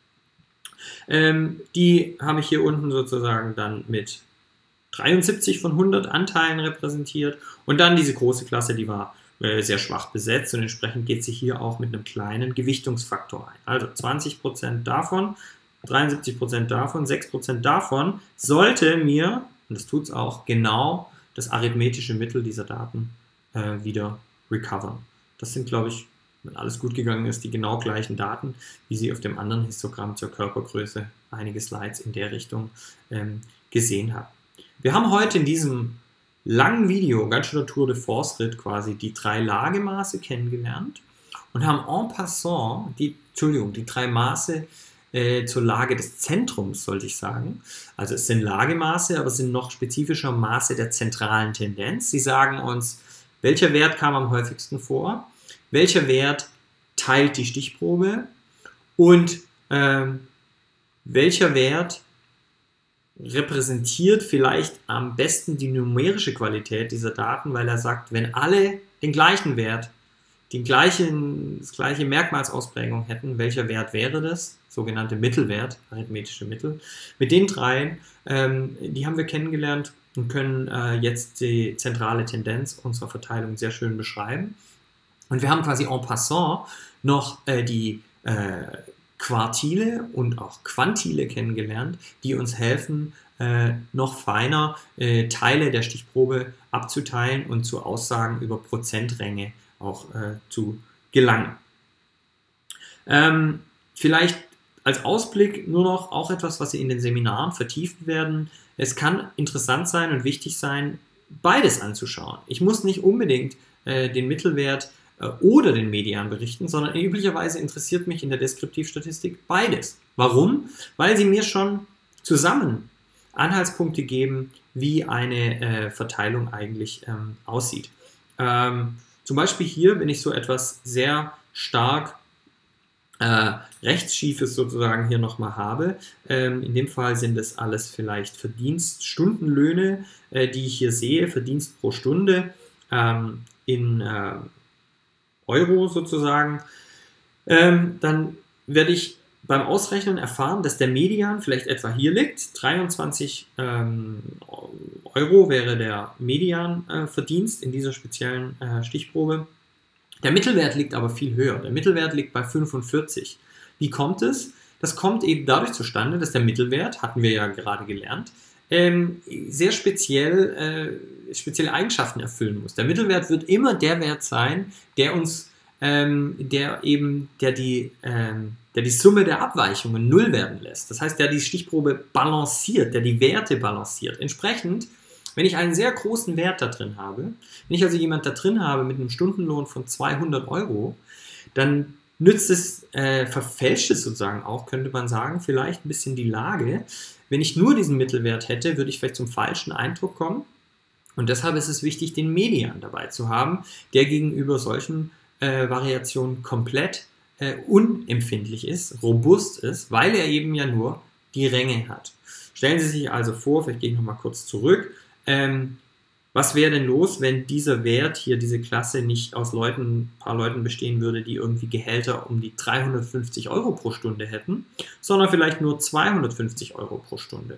Ähm, die habe ich hier unten sozusagen dann mit dreiundsiebzig von hundert Anteilen repräsentiert und dann diese große Klasse, die war äh, sehr schwach besetzt und entsprechend geht sie hier auch mit einem kleinen Gewichtungsfaktor ein. Also zwanzig Prozent davon, dreiundsiebzig Prozent davon, sechs Prozent davon sollte mir, und das tut es auch, genau das arithmetische Mittel dieser Daten äh, wieder recovern. Das sind, glaube ich, wenn alles gut gegangen ist, die genau gleichen Daten, wie Sie auf dem anderen Histogramm zur Körpergröße einige Slides in der Richtung ähm, gesehen haben. Wir haben heute in diesem langen Video, ganz schöner Tour de Force-Ritt quasi, die drei Lagemaße kennengelernt und haben en passant die, Entschuldigung, die drei Maße äh, zur Lage des Zentrums, sollte ich sagen. Also es sind Lagemaße, aber es sind noch spezifischer Maße der zentralen Tendenz. Sie sagen uns, welcher Wert kam am häufigsten vor, welcher Wert teilt die Stichprobe und ähm, welcher Wert repräsentiert vielleicht am besten die numerische Qualität dieser Daten, weil er sagt, wenn alle den gleichen Wert, den gleichen, das gleiche Merkmalsausprägung hätten, welcher Wert wäre das? Sogenannte Mittelwert, arithmetische Mittel. Mit den dreien, ähm, die haben wir kennengelernt und können äh, jetzt die zentrale Tendenz unserer Verteilung sehr schön beschreiben. Und wir haben quasi en passant noch äh, die äh, Quartile und auch Quantile kennengelernt, die uns helfen, äh, noch feiner äh, Teile der Stichprobe abzuteilen und zu Aussagen über Prozentränge auch äh, zu gelangen. Ähm, vielleicht als Ausblick nur noch auch etwas, was Sie in den Seminaren vertiefen werden. Es kann interessant sein und wichtig sein, beides anzuschauen. Ich muss nicht unbedingt äh, den Mittelwert oder den Median berichten, sondern üblicherweise interessiert mich in der Deskriptivstatistik beides. Warum? Weil sie mir schon zusammen Anhaltspunkte geben, wie eine äh, Verteilung eigentlich ähm, aussieht. Ähm, zum Beispiel hier, wenn ich so etwas sehr stark äh, rechtsschiefes sozusagen hier nochmal habe, ähm, in dem Fall sind es alles vielleicht Verdienststundenlöhne, äh, die ich hier sehe, Verdienst pro Stunde ähm, in äh, Euro sozusagen, ähm, dann werde ich beim Ausrechnen erfahren, dass der Median vielleicht etwa hier liegt. dreiundzwanzig ähm, Euro wäre der Medianverdienst äh, in dieser speziellen äh, Stichprobe. Der Mittelwert liegt aber viel höher. Der Mittelwert liegt bei fünfundvierzig. Wie kommt es? Das kommt eben dadurch zustande, dass der Mittelwert, hatten wir ja gerade gelernt, ähm, sehr speziell, äh, spezielle Eigenschaften erfüllen muss. Der Mittelwert wird immer der Wert sein, der uns, ähm, der eben, der die, ähm, der die Summe der Abweichungen null werden lässt. Das heißt, der die Stichprobe balanciert, der die Werte balanciert. Entsprechend, wenn ich einen sehr großen Wert da drin habe, wenn ich also jemand da drin habe mit einem Stundenlohn von zweihundert Euro, dann nützt es, äh, verfälscht es sozusagen auch, könnte man sagen, vielleicht ein bisschen die Lage. Wenn ich nur diesen Mittelwert hätte, würde ich vielleicht zum falschen Eindruck kommen. Und deshalb ist es wichtig, den Median dabei zu haben, der gegenüber solchen äh, Variationen komplett äh, unempfindlich ist, robust ist, weil er eben ja nur die Ränge hat. Stellen Sie sich also vor, vielleicht gehe ich nochmal kurz zurück, ähm, was wäre denn los, wenn dieser Wert hier, diese Klasse, nicht aus Leuten, ein paar Leuten bestehen würde, die irgendwie Gehälter um die dreihundertfünfzig Euro pro Stunde hätten, sondern vielleicht nur zweihundertfünfzig Euro pro Stunde.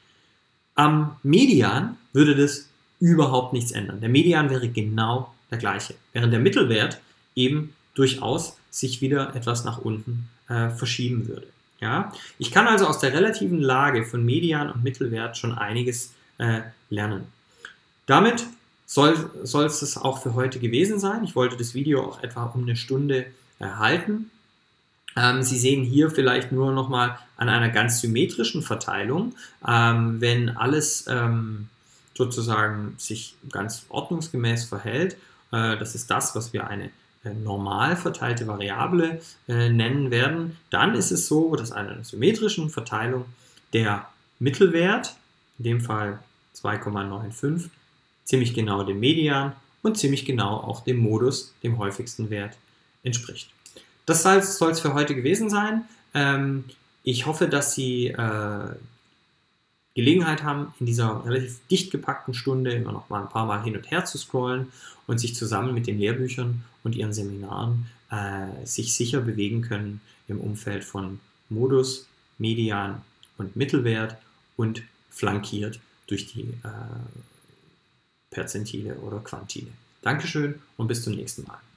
Am Median würde das überhaupt nichts ändern. Der Median wäre genau der gleiche, während der Mittelwert eben durchaus sich wieder etwas nach unten äh, verschieben würde. Ja? Ich kann also aus der relativen Lage von Median und Mittelwert schon einiges äh, lernen. Damit soll, soll es das auch für heute gewesen sein. Ich wollte das Video auch etwa um eine Stunde erhalten. Ähm, Sie sehen hier vielleicht nur nochmal an einer ganz symmetrischen Verteilung, ähm, wenn alles ähm, sozusagen sich ganz ordnungsgemäß verhält. Äh, das ist das, was wir eine äh, normal verteilte Variable äh, nennen werden. Dann ist es so, dass an einer symmetrischen Verteilung der Mittelwert, in dem Fall zwei Komma fünfundneunzig, ziemlich genau dem Median und ziemlich genau auch dem Modus, dem häufigsten Wert, entspricht. Das soll es für heute gewesen sein. Ähm, ich hoffe, dass Sie äh, Gelegenheit haben, in dieser relativ dicht gepackten Stunde immer noch mal ein paar Mal hin und her zu scrollen und sich zusammen mit den Lehrbüchern und Ihren Seminaren äh, sich sicher bewegen können im Umfeld von Modus, Median und Mittelwert und flankiert durch die äh, Perzentile oder Quantile. Dankeschön und bis zum nächsten Mal.